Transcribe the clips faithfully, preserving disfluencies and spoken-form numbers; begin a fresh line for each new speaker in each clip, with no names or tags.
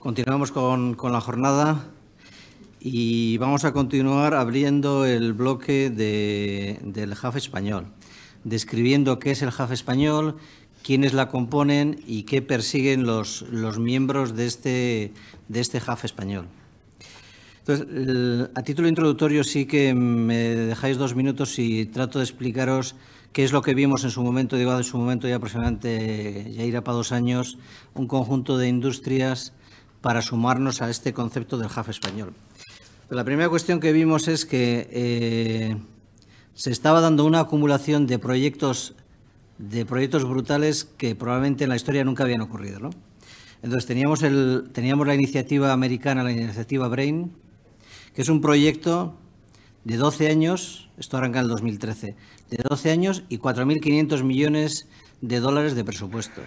Continuamos con, con la jornada y vamos a continuar abriendo el bloque de, del H A F español, describiendo qué es el H A F español, quiénes la componen y qué persiguen los, los miembros de este, de este H A F español. Entonces, el, a título introductorio sí que me dejáis dos minutos y trato de explicaros qué es lo que vimos en su momento, digo, en su momento ya aproximadamente, ya irá para dos años, un conjunto de industrias para sumarnos a este concepto del H A F español. Pero la primera cuestión que vimos es que eh, se estaba dando una acumulación de proyectos, de proyectos brutales que probablemente en la historia nunca habían ocurrido, ¿no? Entonces, teníamos, el, teníamos la iniciativa americana, la iniciativa BRAIN, que es un proyecto de doce años, esto arranca en el dos mil trece, de doce años y cuatro mil quinientos millones de dólares de presupuesto.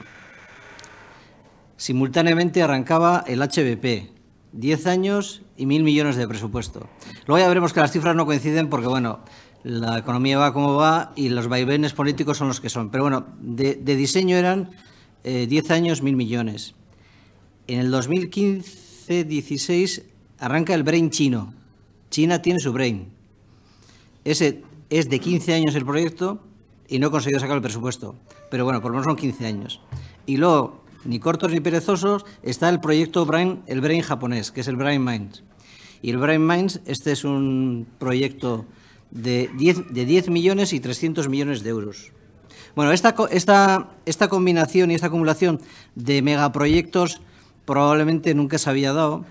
Simultáneamente arrancaba el H V P, diez años y mil millones de presupuesto. Luego ya veremos que las cifras no coinciden porque, bueno, la economía va como va y los vaivenes políticos son los que son. Pero, bueno, de, de diseño eran eh, diez años, mil millones. En el dos mil quince dieciséis arranca el BRAIN chino. China tiene su BRAIN. Ese es de quince años el proyecto y no he conseguido sacar el presupuesto. Pero, bueno, por lo menos son quince años. Y luego, ni cortos ni perezosos, está el proyecto BRAIN, el BRAIN japonés, que es el BRAIN Minds. Y el BRAIN Minds, este es un proyecto de diez, de diez millones y trescientos millones de euros. Bueno, esta, esta, esta combinación y esta acumulación de megaproyectos probablemente nunca se había dado.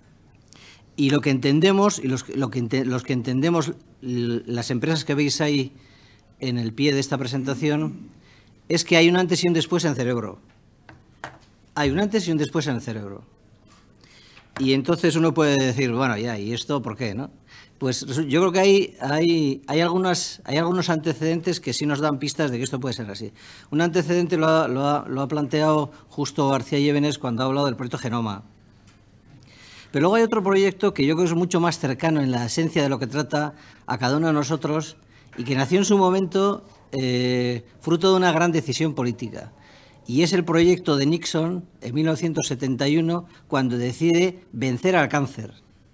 Y lo que entendemos, y los, lo que, los que entendemos, las empresas que veis ahí en el pie de esta presentación, es que hay un antes y un después en Cerebro. Hay un antes y un después en el cerebro. Y entonces uno puede decir, bueno, ya, ¿y esto por qué, no? Pues yo creo que hay, hay, hay, algunas, hay algunos antecedentes que sí nos dan pistas de que esto puede ser así. Un antecedente lo ha, lo ha, lo ha planteado justo García Llévenes cuando ha hablado del proyecto Genoma. Pero luego hay otro proyecto que yo creo que es mucho más cercano en la esencia de lo que trata a cada uno de nosotros y que nació en su momento eh, fruto de una gran decisión política. Y es el proyecto de Nixon en mil novecientos setenta y uno cuando decide vencer al cáncer.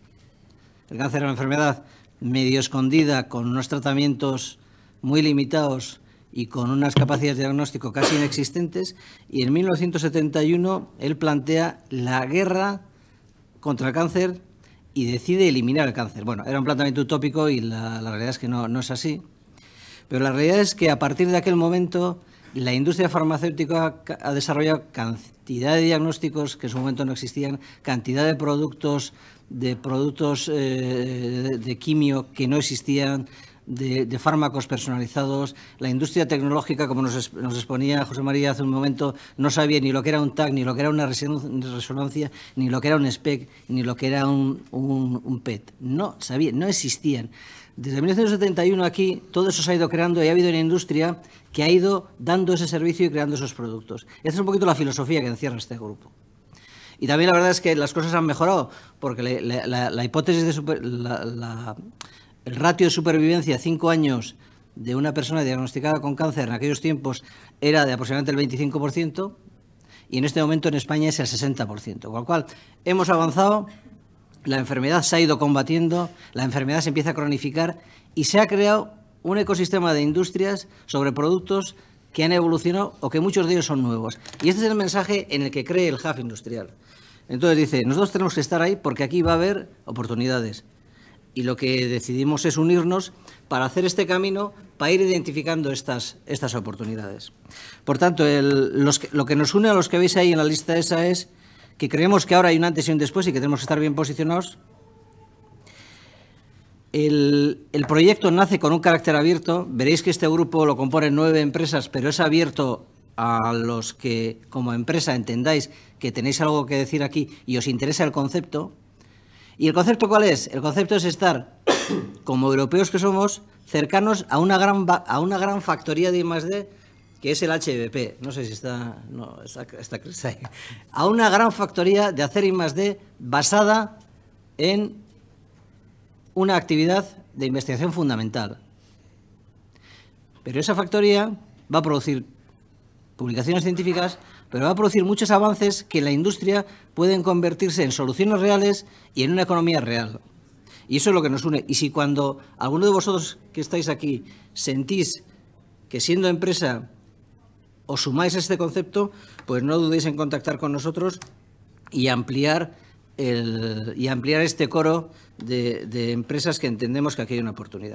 El cáncer era una enfermedad medio escondida con unos tratamientos muy limitados y con unas capacidades de diagnóstico casi inexistentes. Y en mil novecientos setenta y uno él plantea la guerra contra el cáncer y decide eliminar el cáncer. Bueno, era un planteamiento utópico y la, la realidad es que no, no es así. Pero la realidad es que a partir de aquel momento la industria farmacéutica ha desarrollado cantidad de diagnósticos que en su momento no existían, cantidad de productos, de productos eh, de, de quimio que no existían, de, de fármacos personalizados. La industria tecnológica, como nos, nos exponía José María hace un momento, no sabía ni lo que era un T A C, ni lo que era una resonancia, ni lo que era un S P E C, ni lo que era un, un, un P E T. No sabía, no existían. Desde mil novecientos setenta y uno aquí todo eso se ha ido creando y ha habido una industria que ha ido dando ese servicio y creando esos productos. Esta es un poquito la filosofía que encierra este grupo. Y también la verdad es que las cosas han mejorado, porque la, la, la hipótesis de super, la, la, el ratio de supervivencia cinco años de una persona diagnosticada con cáncer en aquellos tiempos era de aproximadamente el veinticinco por ciento y en este momento en España es el sesenta por ciento. Con lo cual hemos avanzado. La enfermedad se ha ido combatiendo, la enfermedad se empieza a cronificar y se ha creado un ecosistema de industrias sobre productos que han evolucionado o que muchos de ellos son nuevos. Y este es el mensaje en el que cree el H A F industrial. Entonces dice, nosotros tenemos que estar ahí porque aquí va a haber oportunidades. Y lo que decidimos es unirnos para hacer este camino, para ir identificando estas, estas oportunidades. Por tanto, el, los que, lo que nos une a los que veis ahí en la lista esa es que creemos que ahora hay un antes y un después y que tenemos que estar bien posicionados. El, el proyecto nace con un carácter abierto. Veréis que este grupo lo componen nueve empresas, pero es abierto a los que, como empresa, entendáis que tenéis algo que decir aquí y os interesa el concepto. ¿Y el concepto cuál es? El concepto es estar, como europeos que somos, cercanos a una gran, a una gran factoría de I más D, que es el H V P, no sé si está, no, está, está ahí, a una gran factoría de hacer I más D basada en una actividad de investigación fundamental. Pero esa factoría va a producir publicaciones científicas pero va a producir muchos avances que en la industria pueden convertirse en soluciones reales y en una economía real. Y eso es lo que nos une. Y si cuando alguno de vosotros que estáis aquí sentís que siendo empresa os sumáis a este concepto, pues no dudéis en contactar con nosotros y ampliar, el, y ampliar este coro de, de empresas que entendemos que aquí hay una oportunidad.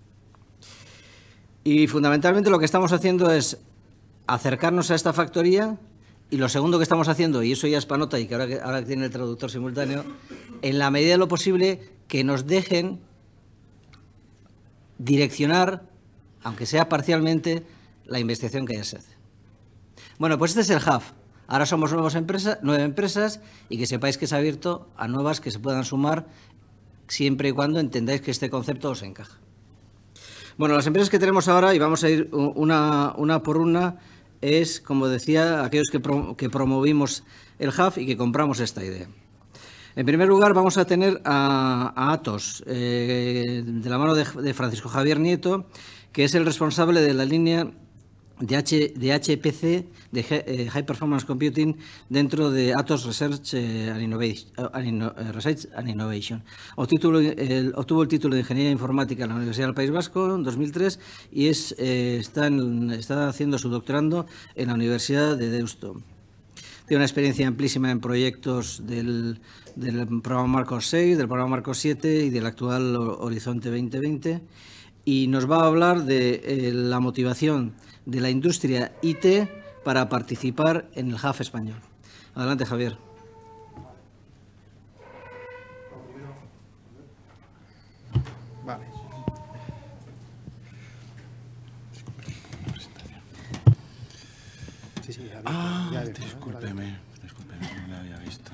Y fundamentalmente lo que estamos haciendo es acercarnos a esta factoría y lo segundo que estamos haciendo, y eso ya es para nota y que ahora, que ahora que tiene el traductor simultáneo, en la medida de lo posible que nos dejen direccionar, aunque sea parcialmente, la investigación que ya se hace. Bueno, pues este es el hub. Ahora somos nuevas empresas, nueve empresas y que sepáis que es abierto a nuevas que se puedan sumar siempre y cuando entendáis que este concepto os encaja. Bueno, las empresas que tenemos ahora, y vamos a ir una, una por una, es, como decía, aquellos que, pro, que promovimos el hub y que compramos esta idea. En primer lugar, vamos a tener a, a Atos, eh, de la mano de, de Francisco Javier Nieto, que es el responsable de la línea de, H, de H P C, de eh, High Performance Computing, dentro de Atos Research, eh, and, Innovation, and, Inno, eh, Research and Innovation. Obtuvo el, obtuvo el título de Ingeniería Informática en la Universidad del País Vasco en dos mil tres y es, eh, está, en, está haciendo su doctorando en la Universidad de Deusto. Tiene una experiencia amplísima en proyectos del, del programa Marcos seis, del programa Marcos siete y del actual Horizonte veinte veinte. Y nos va a hablar de eh, la motivación de la industria I T para participar en el hub español. Adelante, Javier.
Vale. Sí, sí, ya vi,
ah,
ya vi,
discúlpeme, discúlpeme, no la había visto.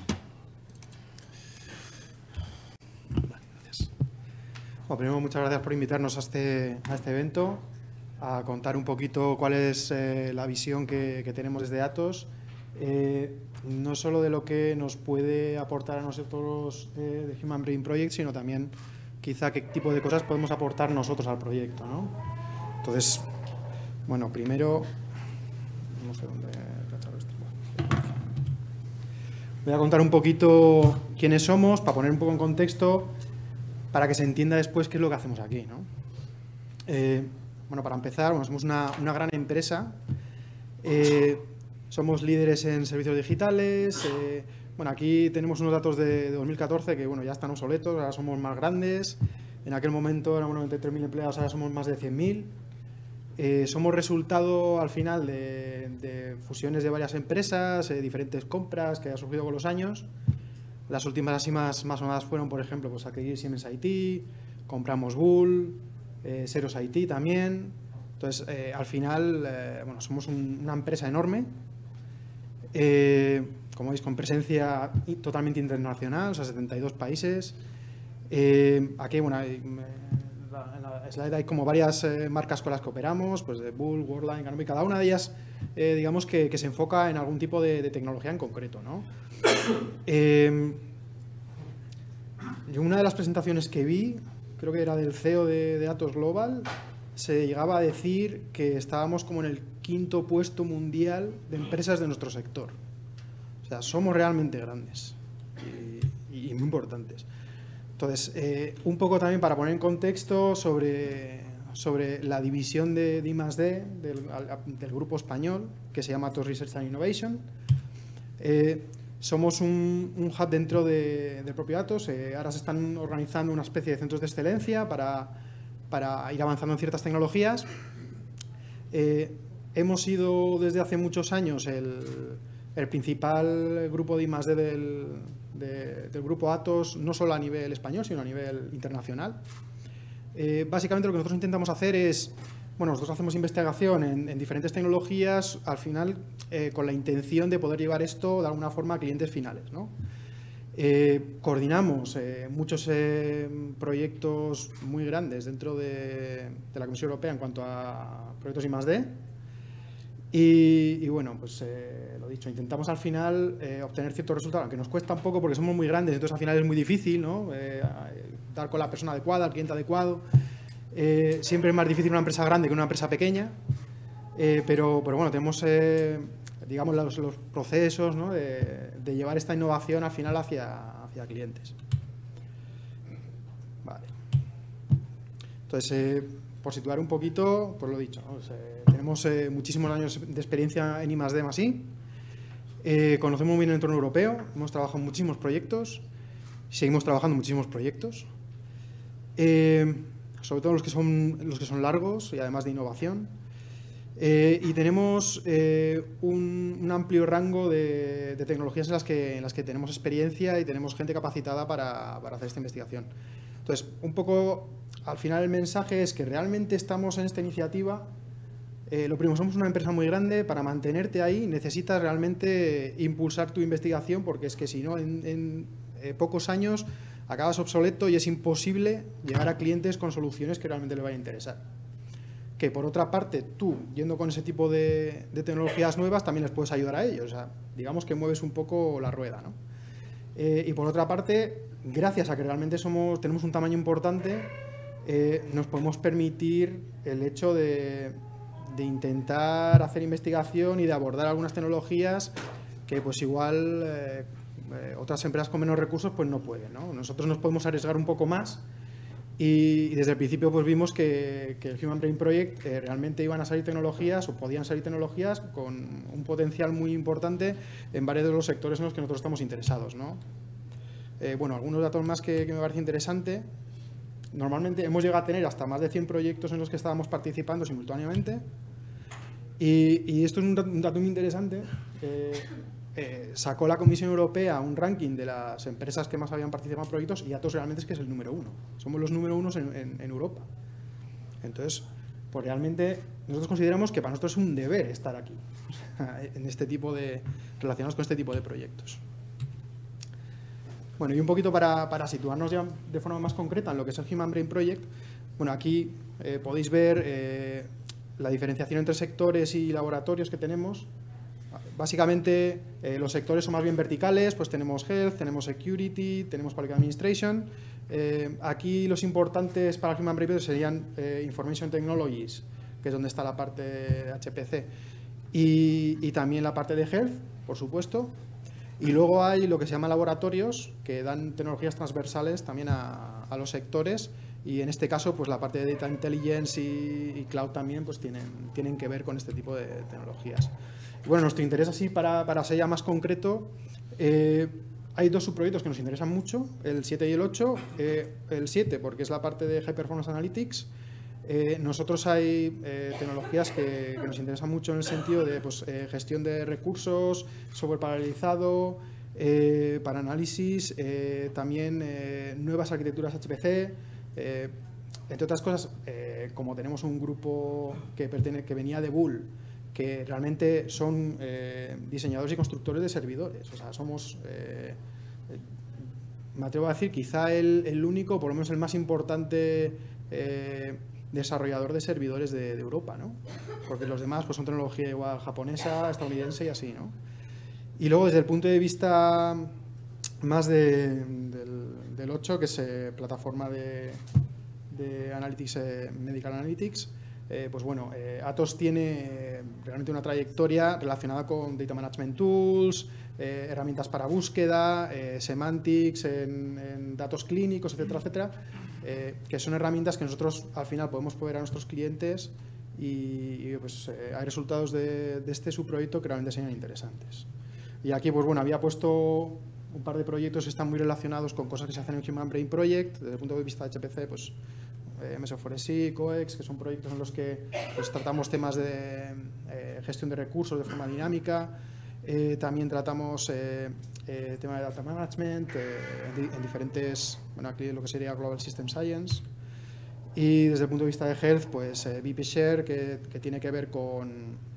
Vale, gracias. Bueno, primero, muchas gracias por invitarnos a este, a este evento, a contar un poquito cuál es eh, la visión que, que tenemos desde Atos, eh, no solo de lo que nos puede aportar a nosotros eh, de Human Brain Project, sino también quizá qué tipo de cosas podemos aportar nosotros al proyecto, ¿no? Entonces, bueno, primero, no sé dónde esto. Voy a contar un poquito quiénes somos, para poner un poco en contexto, para que se entienda después qué es lo que hacemos aquí, ¿no? Eh, bueno, para empezar, bueno, somos una, una gran empresa, eh, somos líderes en servicios digitales, eh, bueno, aquí tenemos unos datos de, de dos mil catorce que, bueno, ya están obsoletos, ahora somos más grandes, en aquel momento éramos noventa y tres mil empleados, ahora somos más de cien mil, eh, somos resultado al final de, de fusiones de varias empresas, eh, diferentes compras que han surgido con los años. Las últimas así más, más sonadas fueron, por ejemplo, pues aquí Siemens I T, compramos Bull, eh, Xerox I T también. Entonces, eh, al final, eh, bueno, somos un, una empresa enorme, eh, como veis, con presencia totalmente internacional, o sea, setenta y dos países. Eh, aquí, bueno, hay, en la slide hay como varias eh, marcas con las que operamos, pues de Bull, Worldline, Canopy, cada una de ellas, eh, digamos, que, que se enfoca en algún tipo de, de tecnología en concreto, ¿no? Eh, yo una de las presentaciones que vi, creo que era del C E O de, de Atos Global, se llegaba a decir que estábamos como en el quinto puesto mundial de empresas de nuestro sector. O sea, somos realmente grandes y, y muy importantes. Entonces, eh, un poco también para poner en contexto sobre, sobre la división de, de I más D del, del grupo español, que se llama Atos Research and Innovation. Eh, somos un, un hub dentro de, del propio Atos. Eh, ahora se están organizando una especie de centros de excelencia para, para ir avanzando en ciertas tecnologías. Eh, hemos sido desde hace muchos años el, el principal grupo de I más D del, de, del grupo Atos, no solo a nivel español, sino a nivel internacional. Eh, básicamente lo que nosotros intentamos hacer es, bueno, nosotros hacemos investigación en, en diferentes tecnologías, al final eh, con la intención de poder llevar esto de alguna forma a clientes finales, ¿no? Eh, coordinamos eh, muchos eh, proyectos muy grandes dentro de, de la Comisión Europea en cuanto a proyectos I más D. Y, y bueno, pues eh, lo dicho, intentamos al final eh, obtener ciertos resultados, aunque nos cuesta un poco porque somos muy grandes, entonces al final es muy difícil, ¿no? Eh, dar con la persona adecuada, al cliente adecuado. Eh, siempre es más difícil una empresa grande que una empresa pequeña, eh, pero, pero bueno, tenemos eh, digamos, los, los procesos, ¿no? de, de llevar esta innovación al final hacia, hacia clientes. Vale. Entonces, eh, por situar un poquito, pues lo dicho, ¿no? O sea, tenemos eh, muchísimos años de experiencia en I más D más I, eh, conocemos muy bien el entorno europeo, hemos trabajado en muchísimos proyectos, seguimos trabajando en muchísimos proyectos, eh, sobre todo los que son, los que son largos y además de innovación. Eh, y tenemos eh, un, un amplio rango de, de tecnologías en las, que, en las que tenemos experiencia y tenemos gente capacitada para, para hacer esta investigación. Entonces, un poco, al final el mensaje es que realmente estamos en esta iniciativa. Eh, lo primero, somos una empresa muy grande, para mantenerte ahí necesitas realmente impulsar tu investigación, porque es que si no, en, en eh, pocos años acabas obsoleto y es imposible llegar a clientes con soluciones que realmente les vayan a interesar. Que por otra parte, tú, yendo con ese tipo de, de tecnologías nuevas, también les puedes ayudar a ellos. O sea, digamos que mueves un poco la rueda, ¿no? Eh, y por otra parte, gracias a que realmente somos, tenemos un tamaño importante, eh, nos podemos permitir el hecho de, de intentar hacer investigación y de abordar algunas tecnologías que pues igual eh, eh, otras empresas con menos recursos pues no pueden, ¿no? Nosotros nos podemos arriesgar un poco más. Y desde el principio pues vimos que, que el Human Brain Project eh, realmente iban a salir tecnologías o podían salir tecnologías con un potencial muy importante en varios de los sectores en los que nosotros estamos interesados, ¿no? Eh, bueno, algunos datos más que, que me parece interesante. Normalmente hemos llegado a tener hasta más de cien proyectos en los que estábamos participando simultáneamente. Y, y esto es un dato, un dato muy interesante. Eh, Eh, sacó la Comisión Europea un ranking de las empresas que más habían participado en proyectos y Atos realmente es que es el número uno. Somos los número uno en, en, en Europa. Entonces, pues realmente nosotros consideramos que para nosotros es un deber estar aquí, en este tipo de, relacionados con este tipo de proyectos. Bueno, y un poquito para, para situarnos ya de forma más concreta en lo que es el Human Brain Project, bueno, aquí eh, podéis ver eh, la diferenciación entre sectores y laboratorios que tenemos. Básicamente, eh, los sectores son más bien verticales, pues tenemos Health, tenemos Security, tenemos Public Administration. Eh, aquí los importantes para el Human Brain serían eh, Information Technologies, que es donde está la parte de H P C, y, y también la parte de Health, por supuesto. Y luego hay lo que se llama laboratorios, que dan tecnologías transversales también a, a los sectores, y en este caso, pues la parte de Data Intelligence y, y Cloud también pues tienen, tienen que ver con este tipo de tecnologías. Bueno, nuestro interés así, para, para ser ya más concreto, eh, hay dos subproyectos que nos interesan mucho, el siete y el ocho. Eh, el siete, porque es la parte de High Performance Analytics. Eh, nosotros hay eh, tecnologías que, que nos interesan mucho en el sentido de pues, eh, gestión de recursos, software paralelizado, eh, para análisis, eh, también eh, nuevas arquitecturas H P C. Eh, entre otras cosas, eh, como tenemos un grupo que, pertene, que venía de Bull, que realmente son eh, diseñadores y constructores de servidores. O sea, somos, eh, me atrevo a decir, quizá el, el único, por lo menos el más importante eh, desarrollador de servidores de, de Europa, ¿no? Porque los demás pues, son tecnología igual japonesa, estadounidense y así, ¿no? Y luego, desde el punto de vista más de, del, del ocho, que es eh, plataforma de, de Analytics, eh, Medical Analytics, Eh, pues bueno, eh, Atos tiene eh, realmente una trayectoria relacionada con Data Management Tools, eh, herramientas para búsqueda, eh, Semantics en, en datos clínicos, etcétera, etcétera, eh, que son herramientas que nosotros al final podemos proveer a nuestros clientes y, y pues eh, hay resultados de, de este subproyecto que realmente serían interesantes. Y aquí, pues bueno, había puesto un par de proyectos que están muy relacionados con cosas que se hacen en Human Brain Project, desde el punto de vista de H P C, pues M S cuatro S I, COEX, que son proyectos en los que pues, tratamos temas de eh, gestión de recursos de forma dinámica. Eh, también tratamos eh, eh, tema de data management eh, en, en diferentes, bueno, aquí lo que sería Global System Science. Y desde el punto de vista de Health, pues eh, V P Share, que, que tiene que ver con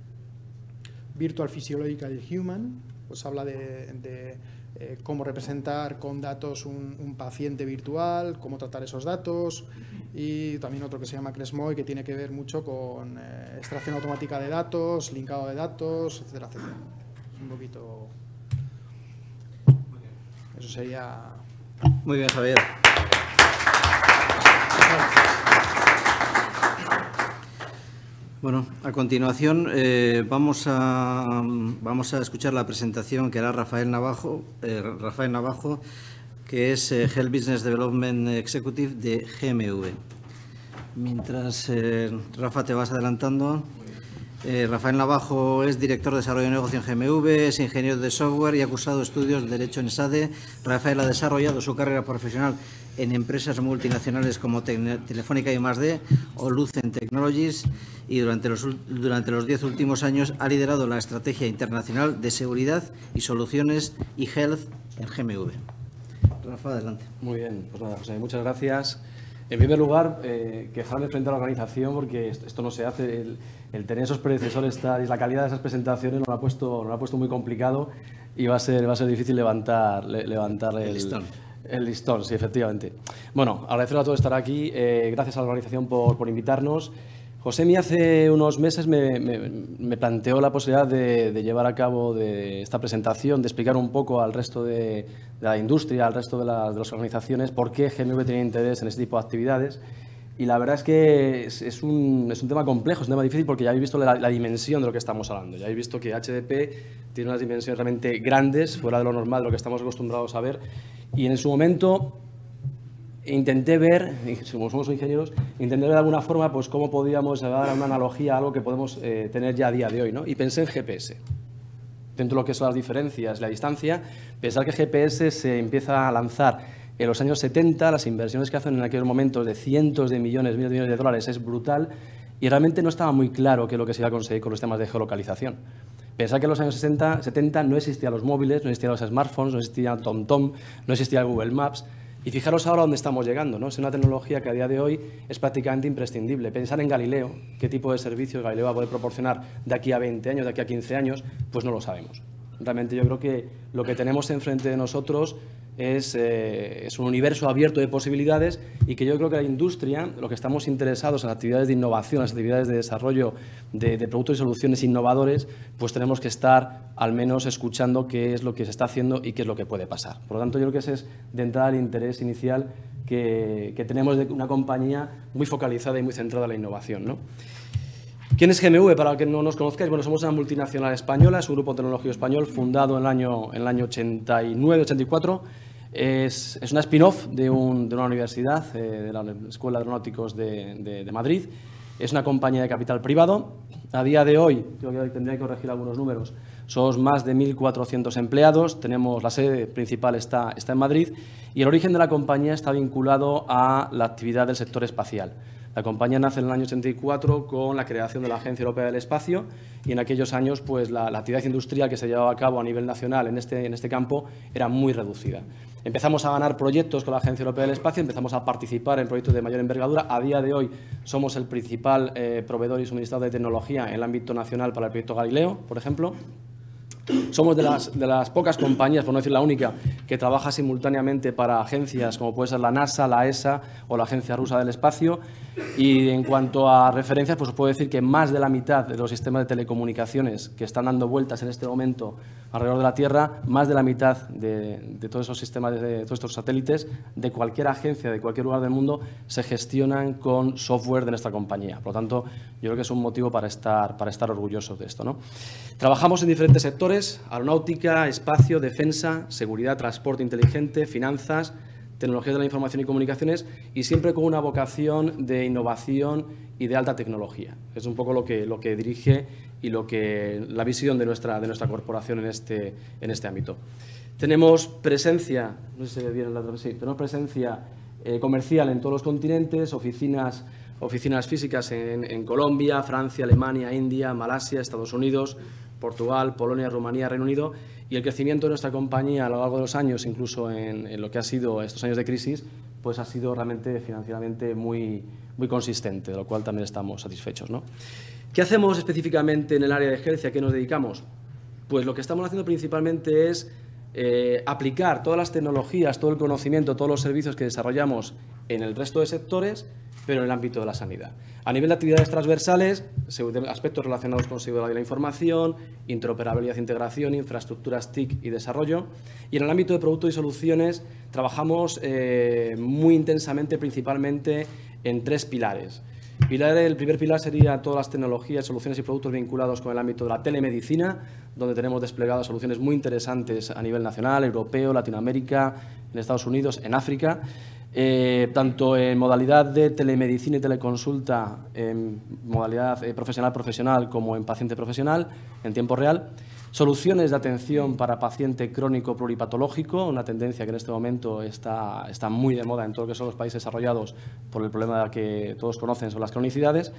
Virtual Physiological Human, pues habla de, de eh, cómo representar con datos un, un paciente virtual, cómo tratar esos datos. Y también otro que se llama Cresmoy, que tiene que ver mucho con eh, extracción automática de datos, linkado de datos, etcétera, etcétera. Es un poquito... Eso sería...
Muy bien, Javier. Bueno, a continuación eh, vamos, a, vamos a escuchar la presentación que hará Rafael Navajo, eh, Rafael Navajo, que es eh, Health Business Development Executive de G M V. Mientras, eh, Rafa, te vas adelantando, eh, Rafael Navajo es director de desarrollo de negocio en G M V, es ingeniero de software y ha cursado estudios de Derecho en ESADE. Rafael ha desarrollado su carrera profesional en empresas multinacionales como Telefónica y más D o Lucent Technologies y durante los, durante los diez últimos años ha liderado la estrategia internacional de seguridad y soluciones y health en G M V. Rafa, adelante.
Muy bien, pues nada, José, muchas gracias. En primer lugar, eh, quejarme frente a la organización porque esto no se hace. El, el tener esos predecesores y la calidad de esas presentaciones nos lo ha puesto, nos lo ha puesto muy complicado y va a ser, va a ser difícil levantar, le, levantar el, el listón. El listón, sí, efectivamente. Bueno, agradecer a todos estar aquí. Eh, gracias a la organización por, por invitarnos. Josemi hace unos meses me, me, me planteó la posibilidad de, de llevar a cabo de esta presentación, de explicar un poco al resto de, de la industria, al resto de, la, de las organizaciones, por qué G M V tenía interés en este tipo de actividades. Y la verdad es que es, es, un, es un tema complejo, es un tema difícil porque ya habéis visto la, la dimensión de lo que estamos hablando. Ya habéis visto que H D P tiene unas dimensiones realmente grandes, fuera de lo normal, de lo que estamos acostumbrados a ver. Y en su momento intenté ver, como somos ingenieros, intenté ver de alguna forma pues, cómo podíamos llevar a una analogía a algo que podemos eh, tener ya a día de hoy, ¿no? Y pensé en G P S. Dentro de lo que son las diferencias, la distancia, pensar que G P S se empieza a lanzar en los años setenta, las inversiones que hacen en aquellos momentos de cientos de millones, miles de millones de dólares es brutal y realmente no estaba muy claro qué es lo que se iba a conseguir con los temas de geolocalización. Pensar que en los años sesenta, setenta no existían los móviles, no existían los smartphones, no existía TomTom, no existía Google Maps. Y fijaros ahora dónde estamos llegando, ¿no? Es una tecnología que a día de hoy es prácticamente imprescindible. Pensar en Galileo, qué tipo de servicios Galileo va a poder proporcionar de aquí a veinte años, de aquí a quince años, pues no lo sabemos. Realmente yo creo que lo que tenemos enfrente de nosotros es, eh, es un universo abierto de posibilidades y que yo creo que la industria, lo que estamos interesados en las actividades de innovación, las actividades de desarrollo de, de productos y soluciones innovadores, pues tenemos que estar al menos escuchando qué es lo que se está haciendo y qué es lo que puede pasar. Por lo tanto, yo creo que ese es de entrada el interés inicial que, que tenemos de una compañía muy focalizada y muy centrada en la innovación, ¿no? ¿Quién es G M V? Para que no nos conozcáis, bueno, somos una multinacional española, es un grupo tecnológico español fundado en el año, en el año ochenta y nueve, ochenta y cuatro. Es, es una spin-off de, un, de una universidad, eh, de la Escuela de Aeronáuticos de, de, de Madrid. Es una compañía de capital privado. A día de hoy, creo que tendría que corregir algunos números, somos más de mil cuatrocientos empleados, tenemos, la sede principal está, está en Madrid y el origen de la compañía está vinculado a la actividad del sector espacial. La compañía nace en el año ochenta y cuatro con la creación de la Agencia Europea del Espacio y en aquellos años pues, la, la actividad industrial que se llevaba a cabo a nivel nacional en este, en este campo era muy reducida. Empezamos a ganar proyectos con la Agencia Europea del Espacio, empezamos a participar en proyectos de mayor envergadura. A día de hoy somos el principal eh, proveedor y suministrador de tecnología en el ámbito nacional para el proyecto Galileo, por ejemplo. Somos de las, de las pocas compañías, por no decir la única, que trabaja simultáneamente para agencias como puede ser la NASA, la E S A o la Agencia Rusa del Espacio. Y en cuanto a referencias, pues os puedo decir que más de la mitad de los sistemas de telecomunicaciones que están dando vueltas en este momento alrededor de la Tierra, más de la mitad de, de todos esos sistemas, de, de todos estos satélites, de cualquier agencia, de cualquier lugar del mundo, se gestionan con software de nuestra compañía. Por lo tanto, yo creo que es un motivo para estar, para estar orgullosos de esto, ¿no? Trabajamos en diferentes sectores: aeronáutica, espacio, defensa, seguridad, transporte inteligente, finanzas, tecnologías de la información y comunicaciones, y siempre con una vocación de innovación y de alta tecnología. Es un poco lo que, lo que dirige y lo que, la visión de nuestra, de nuestra corporación en este, en este ámbito. Tenemos presencia, no sé si se ve bien en la otra, sí, tenemos presencia eh, comercial en todos los continentes, oficinas, oficinas físicas en, en Colombia, Francia, Alemania, India, Malasia, Estados Unidos, Portugal, Polonia, Rumanía, Reino Unido, y el crecimiento de nuestra compañía a lo largo de los años, incluso en, en lo que ha sido estos años de crisis, pues ha sido realmente financieramente muy, muy consistente, de lo cual también estamos satisfechos, ¿no? ¿Qué hacemos específicamente en el área de Health? ¿A qué nos dedicamos? Pues lo que estamos haciendo principalmente es eh, aplicar todas las tecnologías, todo el conocimiento, todos los servicios que desarrollamos en el resto de sectores, pero en el ámbito de la sanidad. A nivel de actividades transversales, aspectos relacionados con seguridad de la información, interoperabilidad e integración, infraestructuras T I C y desarrollo. Y en el ámbito de productos y soluciones trabajamos eh, muy intensamente, principalmente en tres pilares. Pilar, el primer pilar sería todas las tecnologías, soluciones y productos vinculados con el ámbito de la telemedicina, donde tenemos desplegadas soluciones muy interesantes a nivel nacional, europeo, Latinoamérica, en Estados Unidos, en África, eh, tanto en modalidad de telemedicina y teleconsulta, en modalidad eh, profesional-profesional como en paciente-profesional, en tiempo real. Soluciones de atención para paciente crónico pluripatológico, una tendencia que en este momento está, está muy de moda en todo lo que son los países desarrollados por el problema que todos conocen, son las cronicidades.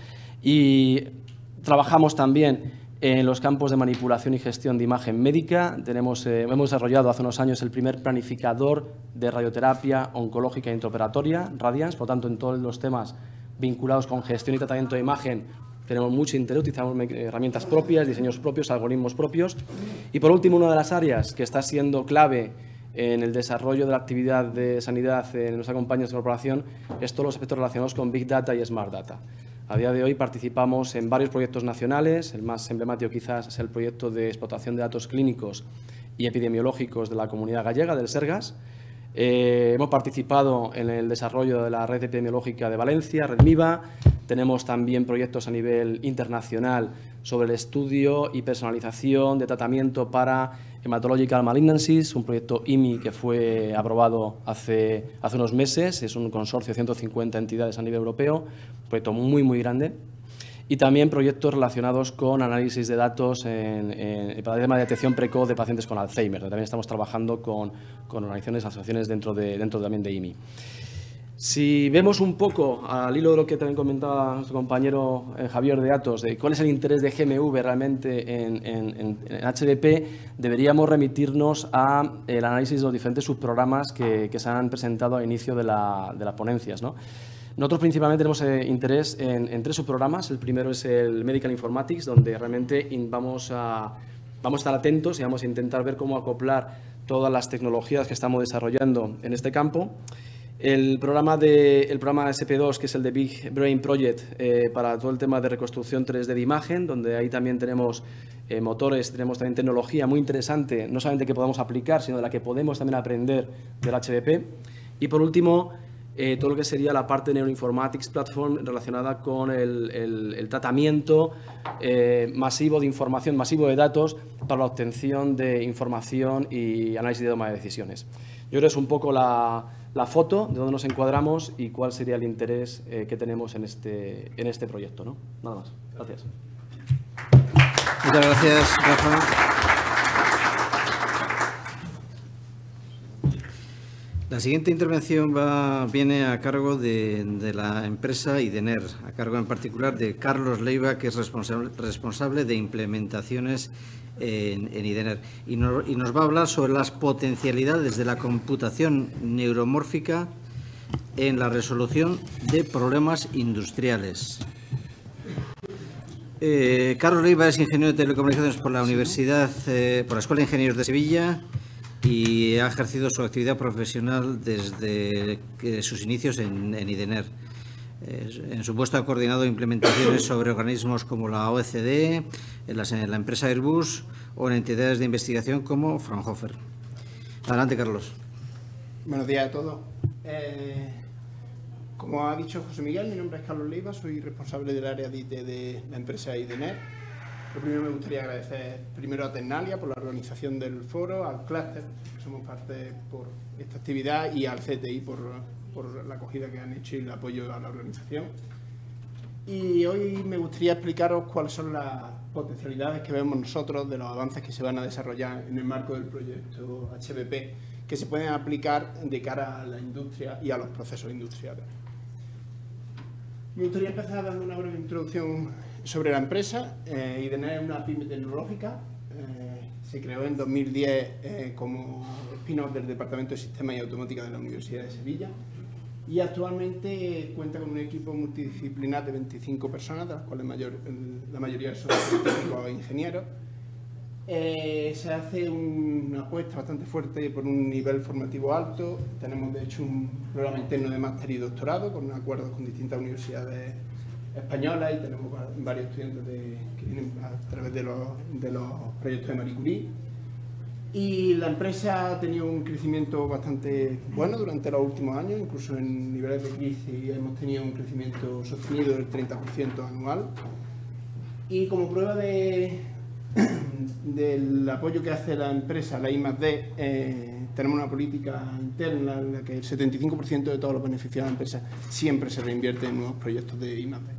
Y trabajamos también en los campos de manipulación y gestión de imagen médica. Tenemos, eh, hemos desarrollado hace unos años el primer planificador de radioterapia oncológica e intraoperatoria, Radiance, por lo tanto, en todos los temas vinculados con gestión y tratamiento de imagen tenemos mucho interés, utilizamos herramientas propias, diseños propios, algoritmos propios. Y por último, una de las áreas que está siendo clave en el desarrollo de la actividad de sanidad en nuestra compañía de corporación es todos los aspectos relacionados con Big Data y Smart Data. A día de hoy participamos en varios proyectos nacionales, el más emblemático quizás es el proyecto de explotación de datos clínicos y epidemiológicos de la Comunidad Gallega, del Sergas. Eh, hemos participado en el desarrollo de la red epidemiológica de Valencia, Red MIVA. Tenemos también proyectos a nivel internacional sobre el estudio y personalización de tratamiento para Hematological Malignancies, un proyecto I M I que fue aprobado hace, hace unos meses. Es un consorcio de ciento cincuenta entidades a nivel europeo, un proyecto muy, muy grande. Y también proyectos relacionados con análisis de datos en, en, para el tema de detección precoz de pacientes con Alzheimer. También estamos trabajando con, con organizaciones, asociaciones dentro, de, dentro también de I M I. Si vemos un poco al hilo de lo que también comentaba nuestro compañero eh, Javier de Atos, de cuál es el interés de G M V realmente en, en, en H D P, deberíamos remitirnos al análisis de los diferentes subprogramas que, que se han presentado al inicio de, la, de las ponencias, ¿no? Nosotros principalmente tenemos eh, interés en, en tres subprogramas. El primero es el Medical Informatics, donde realmente in, vamos, a, vamos a estar atentos y vamos a intentar ver cómo acoplar todas las tecnologías que estamos desarrollando en este campo. El programa, de, el programa S P dos, que es el de Big Brain Project, eh, para todo el tema de reconstrucción tres D de imagen, donde ahí también tenemos eh, motores, tenemos también tecnología muy interesante, no solamente que podemos aplicar, sino de la que podemos también aprender del H D P. Y por último, Eh, todo lo que sería la parte de Neuroinformatics Platform relacionada con el, el, el tratamiento eh, masivo de información, masivo de datos para la obtención de información y análisis de toma de decisiones. Yo creo que es un poco la, la foto de dónde nos encuadramos y cuál sería el interés eh, que tenemos en este, en este proyecto, ¿no? Nada más. Gracias.
Muchas gracias, Rafa. La siguiente intervención va, viene a cargo de, de la empresa IDENER, a cargo en particular de Carlos Leiva, que es responsable, responsable de implementaciones en, en IDENER. Y, no, y nos va a hablar sobre las potencialidades de la computación neuromórfica en la resolución de problemas industriales. Eh, Carlos Leiva es ingeniero de telecomunicaciones por la Universidad, eh, por la Escuela de Ingenieros de Sevilla, y ha ejercido su actividad profesional desde sus inicios en, en IDENER. En su puesto ha coordinado implementaciones sobre organismos como la O E C D, en, las, en la empresa Airbus o en entidades de investigación como Fraunhofer. Adelante, Carlos.
Buenos días a todos. Eh, como ha dicho José Miguel, mi nombre es Carlos Leiva, soy responsable del área de I T de la empresa IDENER. Lo primero me gustaría agradecer primero a Ternalia por la organización del foro, al Cluster, que somos parte por esta actividad, y al C T I por, por la acogida que han hecho y el apoyo a la organización. Y hoy me gustaría explicaros cuáles son las potencialidades que vemos nosotros de los avances que se van a desarrollar en el marco del proyecto H B P, que se pueden aplicar de cara a la industria y a los procesos industriales. Me gustaría empezar dando una breve introducción sobre la empresa. eh, IDENER es una pyme tecnológica, eh, se creó en dos mil diez eh, como spin-off del Departamento de Sistemas y Automática de la Universidad de Sevilla y actualmente cuenta con un equipo multidisciplinar de veinticinco personas, de las cuales mayor, la mayoría son científicos e ingenieros. Eh, se hace una apuesta bastante fuerte por un nivel formativo alto. Tenemos de hecho un programa interno de máster y doctorado con acuerdos con distintas universidades españolas y tenemos varios estudiantes de, que vienen a través de los, de los proyectos de Marie Curie. Y la empresa ha tenido un crecimiento bastante bueno durante los últimos años, incluso en niveles de crisis hemos tenido un crecimiento sostenido del treinta por ciento anual. Y como prueba de, del apoyo que hace la empresa, la I más D, eh, tenemos una política interna en la que el setenta y cinco por ciento de todos los beneficios de la empresa siempre se reinvierte en nuevos proyectos de I más D.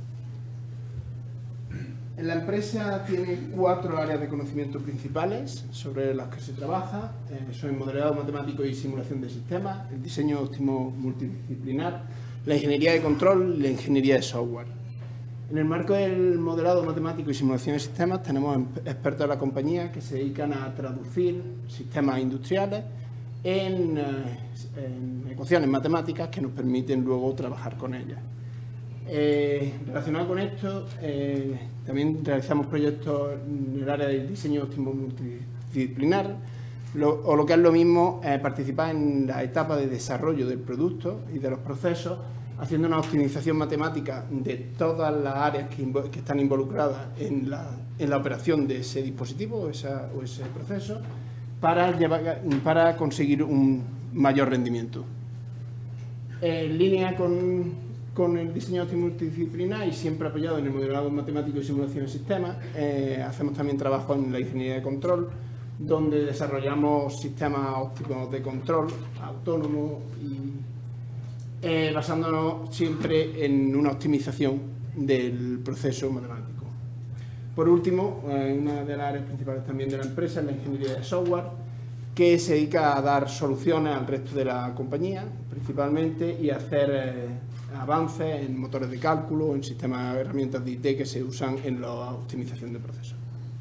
La empresa tiene cuatro áreas de conocimiento principales sobre las que se trabaja. Eh, son el modelado matemático y simulación de sistemas, el diseño óptimo multidisciplinar, la ingeniería de control y la ingeniería de software. En el marco del modelado matemático y simulación de sistemas tenemos expertos de la compañía que se dedican a traducir sistemas industriales en, eh, en ecuaciones matemáticas que nos permiten luego trabajar con ellas. Eh, relacionado con esto, eh, también realizamos proyectos en el área del diseño óptimo multidisciplinar, lo, o lo que es lo mismo, eh, participar en la etapa de desarrollo del producto y de los procesos, haciendo una optimización matemática de todas las áreas que, que están involucradas en la, en la operación de ese dispositivo o, esa, o ese proceso para, llevar, para conseguir un mayor rendimiento. En línea con Con el diseño óptimo multidisciplinar y siempre apoyado en el modelado matemático y simulación de sistemas, eh, hacemos también trabajo en la ingeniería de control, donde desarrollamos sistemas óptimos de control autónomos y eh, basándonos siempre en una optimización del proceso matemático. Por último, eh, una de las áreas principales también de la empresa es la ingeniería de software, que se dedica a dar soluciones al resto de la compañía, principalmente, y a hacer eh, avances en motores de cálculo, en sistemas de herramientas de I T que se usan en la optimización de procesos.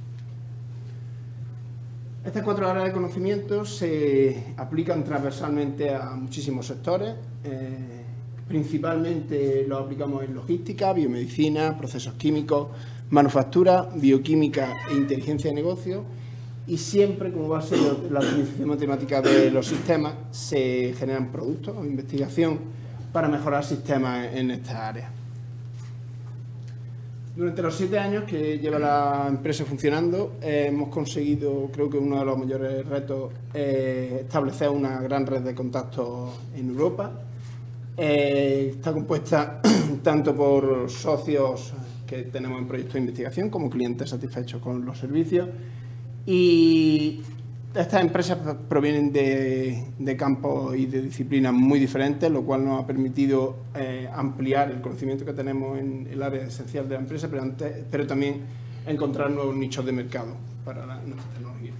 Estas cuatro áreas de conocimiento se aplican transversalmente a muchísimos sectores. Eh, principalmente lo aplicamos en logística, biomedicina, procesos químicos, manufactura, bioquímica e inteligencia de negocio. Y siempre, como base de la optimización matemática de los sistemas, se generan productos o investigación para mejorar sistemas en estas áreas. Durante los siete años que lleva la empresa funcionando, eh, hemos conseguido, creo que uno de los mayores retos, eh, establecer una gran red de contactos en Europa. Eh, está compuesta tanto por socios que tenemos en proyectos de investigación como clientes satisfechos con los servicios. Y estas empresas provienen de, de campos y de disciplinas muy diferentes, lo cual nos ha permitido eh, ampliar el conocimiento que tenemos en el área esencial de la empresa, pero, antes, pero también encontrar nuevos nichos de mercado para la, nuestra tecnología.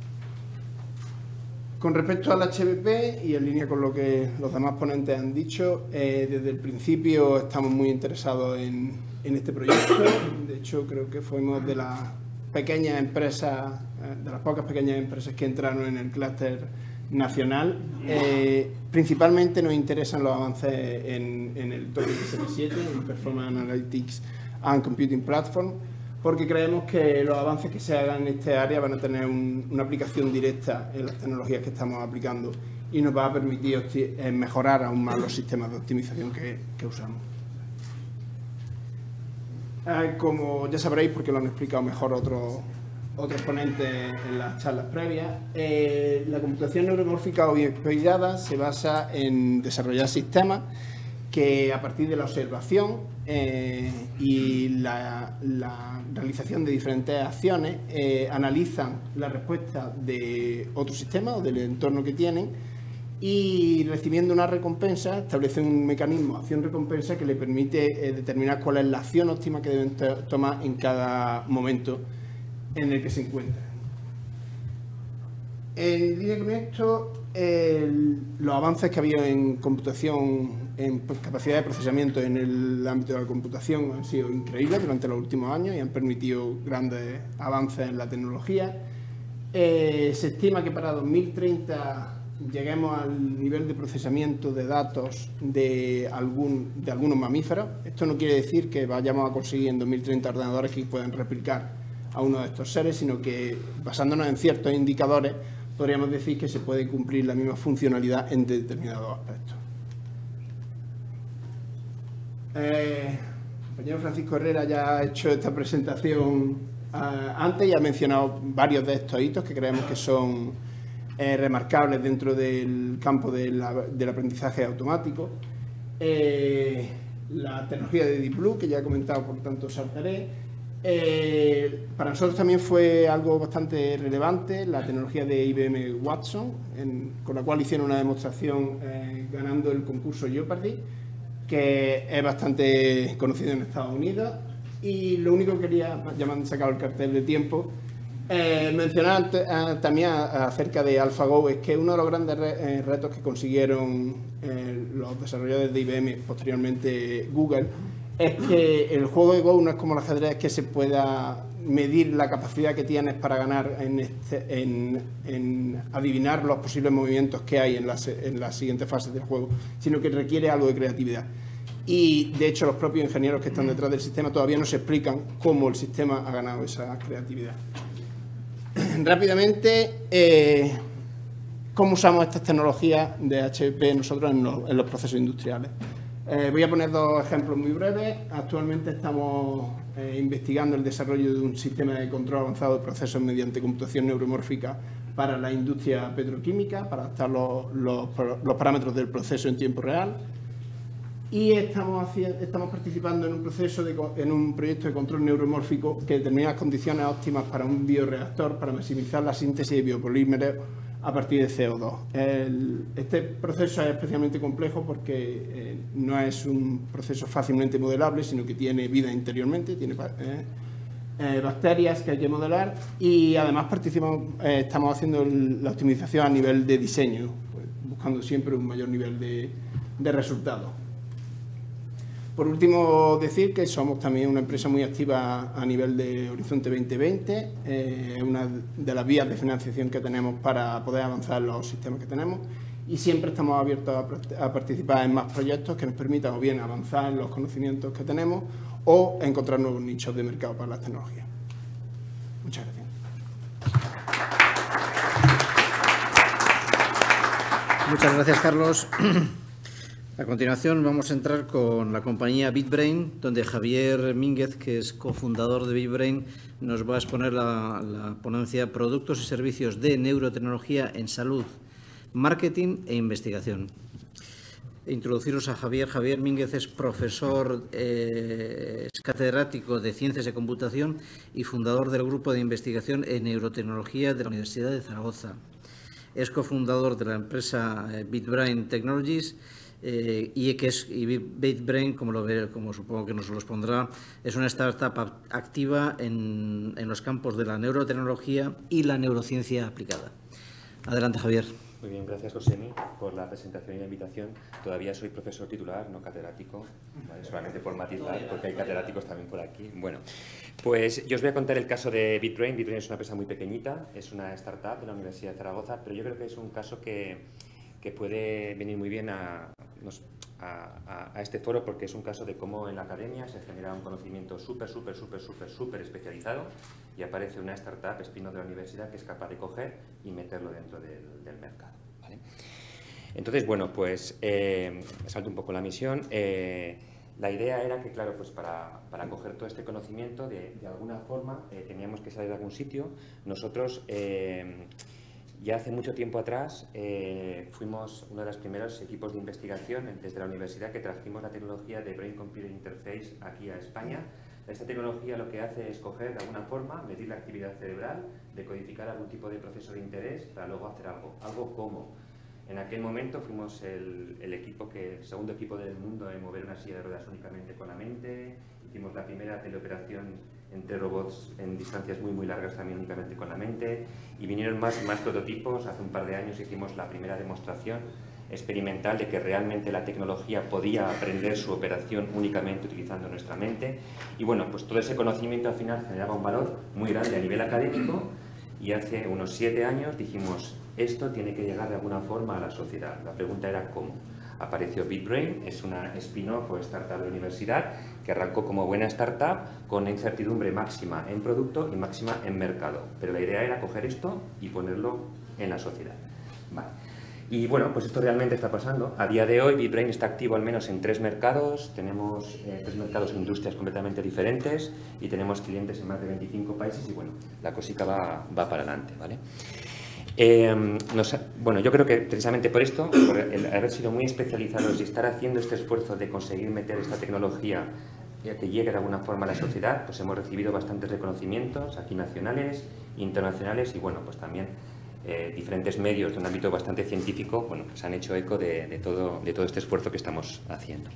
Con respecto al H V P y en línea con lo que los demás ponentes han dicho, eh, desde el principio estamos muy interesados en, en este proyecto. De hecho, creo que fuimos de las pequeñas empresas, de las pocas pequeñas empresas que entraron en el clúster nacional. Eh, principalmente nos interesan los avances en, en el tópico siete siete, en Performance Analytics and Computing Platform, porque creemos que los avances que se hagan en este área van a tener un, una aplicación directa en las tecnologías que estamos aplicando y nos va a permitir eh, mejorar aún más los sistemas de optimización que, que usamos. Eh, como ya sabréis, porque lo han explicado mejor otros, otros ponentes en las charlas previas, eh, la computación neuromórfica o biopedada se basa en desarrollar sistemas que a partir de la observación eh, y la, la realización de diferentes acciones eh, analizan la respuesta de otro sistema o del entorno que tienen y recibiendo una recompensa establecen un mecanismo acción-recompensa que le permite eh, determinar cuál es la acción óptima que deben tomar en cada momento en el que se encuentran. En línea con esto, el, los avances que ha habido en computación, en capacidad de procesamiento en el ámbito de la computación han sido increíbles durante los últimos años y han permitido grandes avances en la tecnología. Eh, se estima que para dos mil treinta lleguemos al nivel de procesamiento de datos de, algún, de algunos mamíferos. Esto no quiere decir que vayamos a conseguir en dos mil treinta ordenadores que puedan replicar a uno de estos seres, sino que basándonos en ciertos indicadores podríamos decir que se puede cumplir la misma funcionalidad en determinados aspectos. Eh, el compañero Francisco Herrera ya ha hecho esta presentación Uh, antes ya he mencionado varios de estos hitos que creemos que son eh, remarcables dentro del campo de la, del aprendizaje automático. Eh, la tecnología de Deep Blue, que ya he comentado, por tanto saltaré. Eh, para nosotros también fue algo bastante relevante la tecnología de I B M Watson, en, con la cual hicieron una demostración eh, ganando el concurso Jeopardy, que es bastante conocido en Estados Unidos. Y lo único que quería, ya me han sacado el cartel de tiempo, eh, mencionar eh, también acerca de AlphaGo, es que uno de los grandes re, eh, retos que consiguieron eh, los desarrolladores de I B M, posteriormente Google, es que el juego de Go no es como el ajedrez, que se pueda medir la capacidad que tienes para ganar en, este, en, en adivinar los posibles movimientos que hay en las, en las siguientes fases del juego, sino que requiere algo de creatividad. Y, de hecho, los propios ingenieros que están detrás del sistema todavía no se explican cómo el sistema ha ganado esa creatividad. Rápidamente, eh, ¿cómo usamos estas tecnologías de H P P nosotros en los, en los procesos industriales? Eh, voy a poner dos ejemplos muy breves. Actualmente estamos eh, investigando el desarrollo de un sistema de control avanzado de procesos mediante computación neuromórfica para la industria petroquímica, para adaptar los, los, los parámetros del proceso en tiempo real. Y estamos, haciendo, estamos participando en un, proceso de, en un proyecto de control neuromórfico que determina las condiciones óptimas para un bioreactor para maximizar la síntesis de biopolímeros a partir de C O dos. El, este proceso es especialmente complejo porque eh, no es un proceso fácilmente modelable, sino que tiene vida interiormente, tiene eh, eh, bacterias que hay que modelar y además participamos, eh, estamos haciendo el, la optimización a nivel de diseño, pues, buscando siempre un mayor nivel de, de resultados. Por último, decir que somos también una empresa muy activa a nivel de Horizonte veinte veinte, eh, una de las vías de financiación que tenemos para poder avanzar en los sistemas que tenemos y siempre estamos abiertos a, a participar en más proyectos que nos permitan o bien avanzar en los conocimientos que tenemos o encontrar nuevos nichos de mercado para las tecnologías. Muchas gracias.
Muchas gracias, Carlos. A continuación vamos a entrar con la compañía BitBrain, donde Javier Mínguez, que es cofundador de BitBrain, nos va a exponer la, la ponencia Productos y Servicios de Neurotecnología en Salud, Marketing e Investigación. Introduciros a Javier. Javier Mínguez es profesor, eh, es catedrático de Ciencias de Computación y fundador del Grupo de Investigación en Neurotecnología de la Universidad de Zaragoza. Es cofundador de la empresa eh, BitBrain Technologies, Eh, y que es y BitBrain, como lo ve, como supongo que nos lo expondrá, es una startup activa en, en los campos de la neurotecnología y la neurociencia aplicada. Adelante, Javier.
Muy bien, gracias, Josemi, por la presentación y la invitación. Todavía soy profesor titular, no catedrático, ¿vale? Solamente por matizar, porque hay catedráticos también por aquí. Bueno, pues yo os voy a contar el caso de BitBrain. BitBrain es una empresa muy pequeñita, es una startup de la Universidad de Zaragoza, pero yo creo que es un caso que, que puede venir muy bien a, a, a este foro, porque es un caso de cómo en la academia se genera un conocimiento súper, súper, súper, súper, súper especializado y aparece una startup spin-off de la universidad que es capaz de coger y meterlo dentro del, del mercado, ¿vale? Entonces, bueno, pues eh, salto un poco la misión. Eh, la idea era que, claro, pues para, para coger todo este conocimiento, de, de alguna forma eh, teníamos que salir de algún sitio. Nosotros, eh, ya hace mucho tiempo atrás, eh, fuimos uno de los primeros equipos de investigación desde la universidad que trajimos la tecnología de Brain Computer Interface aquí a España. Esta tecnología lo que hace es coger de alguna forma, medir la actividad cerebral, decodificar algún tipo de proceso de interés para luego hacer algo. ¿Algo cómo? En aquel momento fuimos el, el equipo que, el segundo equipo del mundo en mover una silla de ruedas únicamente con la mente. Hicimos la primera teleoperación entre robots en distancias muy muy largas también únicamente con la mente, y vinieron más, más prototipos. Hace un par de años hicimos la primera demostración experimental de que realmente la tecnología podía aprender su operación únicamente utilizando nuestra mente, y bueno, pues todo ese conocimiento al final generaba un valor muy grande a nivel académico, y hace unos siete años dijimos, esto tiene que llegar de alguna forma a la sociedad. La pregunta era cómo. Apareció BitBrain, es una spin-off o startup de la universidad que arrancó como buena startup con incertidumbre máxima en producto y máxima en mercado. Pero la idea era coger esto y ponerlo en la sociedad. Vale. Y bueno, pues esto realmente está pasando. A día de hoy, BitBrain está activo al menos en tres mercados. Tenemos eh, tres mercados e industrias completamente diferentes y tenemos clientes en más de veinticinco países y bueno, la cosica va, va para adelante, ¿vale? Eh, nos, bueno, yo creo que precisamente por esto, por el haber sido muy especializados y estar haciendo este esfuerzo de conseguir meter esta tecnología ya que llegue de alguna forma a la sociedad, pues hemos recibido bastantes reconocimientos aquí nacionales, internacionales y bueno, pues también Eh, diferentes medios de un ámbito bastante científico, bueno, pues han hecho eco de, de, todo, de todo este esfuerzo que estamos haciendo.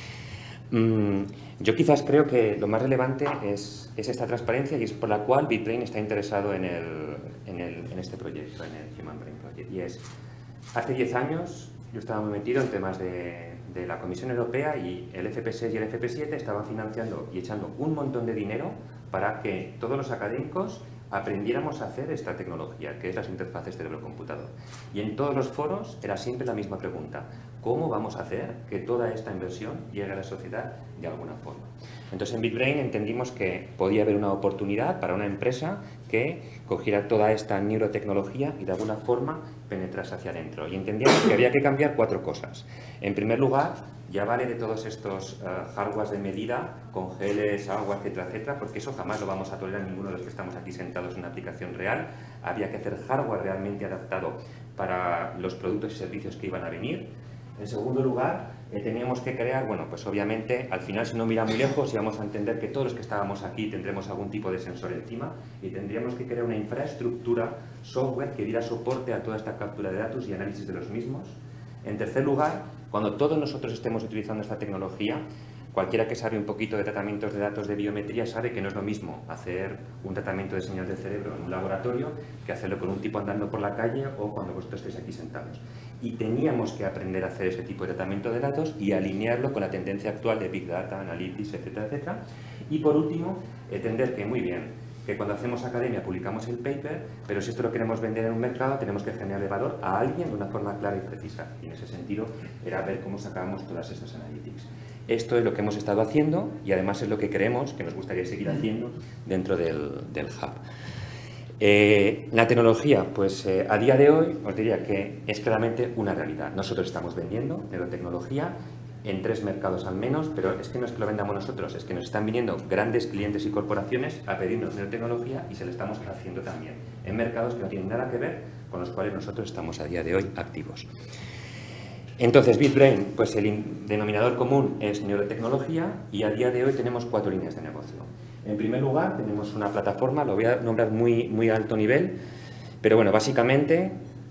Mm, yo quizás creo que lo más relevante es, es esta transparencia y es por la cual BitBrain está interesado en, el, en, el, en este proyecto, en el Human Brain Project. Y es, hace diez años yo estaba muy metido en temas de, de la Comisión Europea y el F P seis y el F P siete estaban financiando y echando un montón de dinero para que todos los académicos aprendiéramos a hacer esta tecnología, que es las interfaces cerebro-computador. Y en todos los foros era siempre la misma pregunta: ¿cómo vamos a hacer que toda esta inversión llegue a la sociedad de alguna forma? Entonces en BitBrain entendimos que podía haber una oportunidad para una empresa que cogiera toda esta neurotecnología y de alguna forma penetrase hacia adentro. Y entendíamos que había que cambiar cuatro cosas. En primer lugar, ya vale de todos estos uh, hardwares de medida, con geles, agua, etcétera, etcétera, porque eso jamás lo vamos a tolerar ninguno de los que estamos aquí sentados en una aplicación real. Había que hacer hardware realmente adaptado para los productos y servicios que iban a venir. En segundo lugar, eh, teníamos que crear, bueno, pues obviamente, al final, si no mira muy lejos, íbamos a entender que todos los que estábamos aquí tendremos algún tipo de sensor encima y tendríamos que crear una infraestructura, software, que diera soporte a toda esta captura de datos y análisis de los mismos. En tercer lugar, cuando todos nosotros estemos utilizando esta tecnología, cualquiera que sabe un poquito de tratamientos de datos de biometría sabe que no es lo mismo hacer un tratamiento de señal del cerebro en un laboratorio que hacerlo con un tipo andando por la calle o cuando vosotros estéis aquí sentados. Y teníamos que aprender a hacer ese tipo de tratamiento de datos y alinearlo con la tendencia actual de Big Data, Analytics, etcétera, etcétera. Y por último, entender que muy bien, que cuando hacemos academia publicamos el paper, pero si esto lo queremos vender en un mercado tenemos que generarle valor a alguien de una forma clara y precisa. Y en ese sentido era ver cómo sacábamos todas estas analytics. Esto es lo que hemos estado haciendo y además es lo que creemos que nos gustaría seguir haciendo dentro del, del hub. Eh, la tecnología, pues eh, a día de hoy os diría que es claramente una realidad. Nosotros estamos vendiendo neurotecnología en tres mercados al menos, pero es que no es que lo vendamos nosotros, es que nos están viniendo grandes clientes y corporaciones a pedirnos neurotecnología y se la estamos haciendo también en mercados que no tienen nada que ver con los cuales nosotros estamos a día de hoy activos. Entonces, BitBrain, pues el denominador común es neurotecnología y a día de hoy tenemos cuatro líneas de negocio. En primer lugar, tenemos una plataforma, lo voy a nombrar muy, muy a alto nivel, pero bueno, básicamente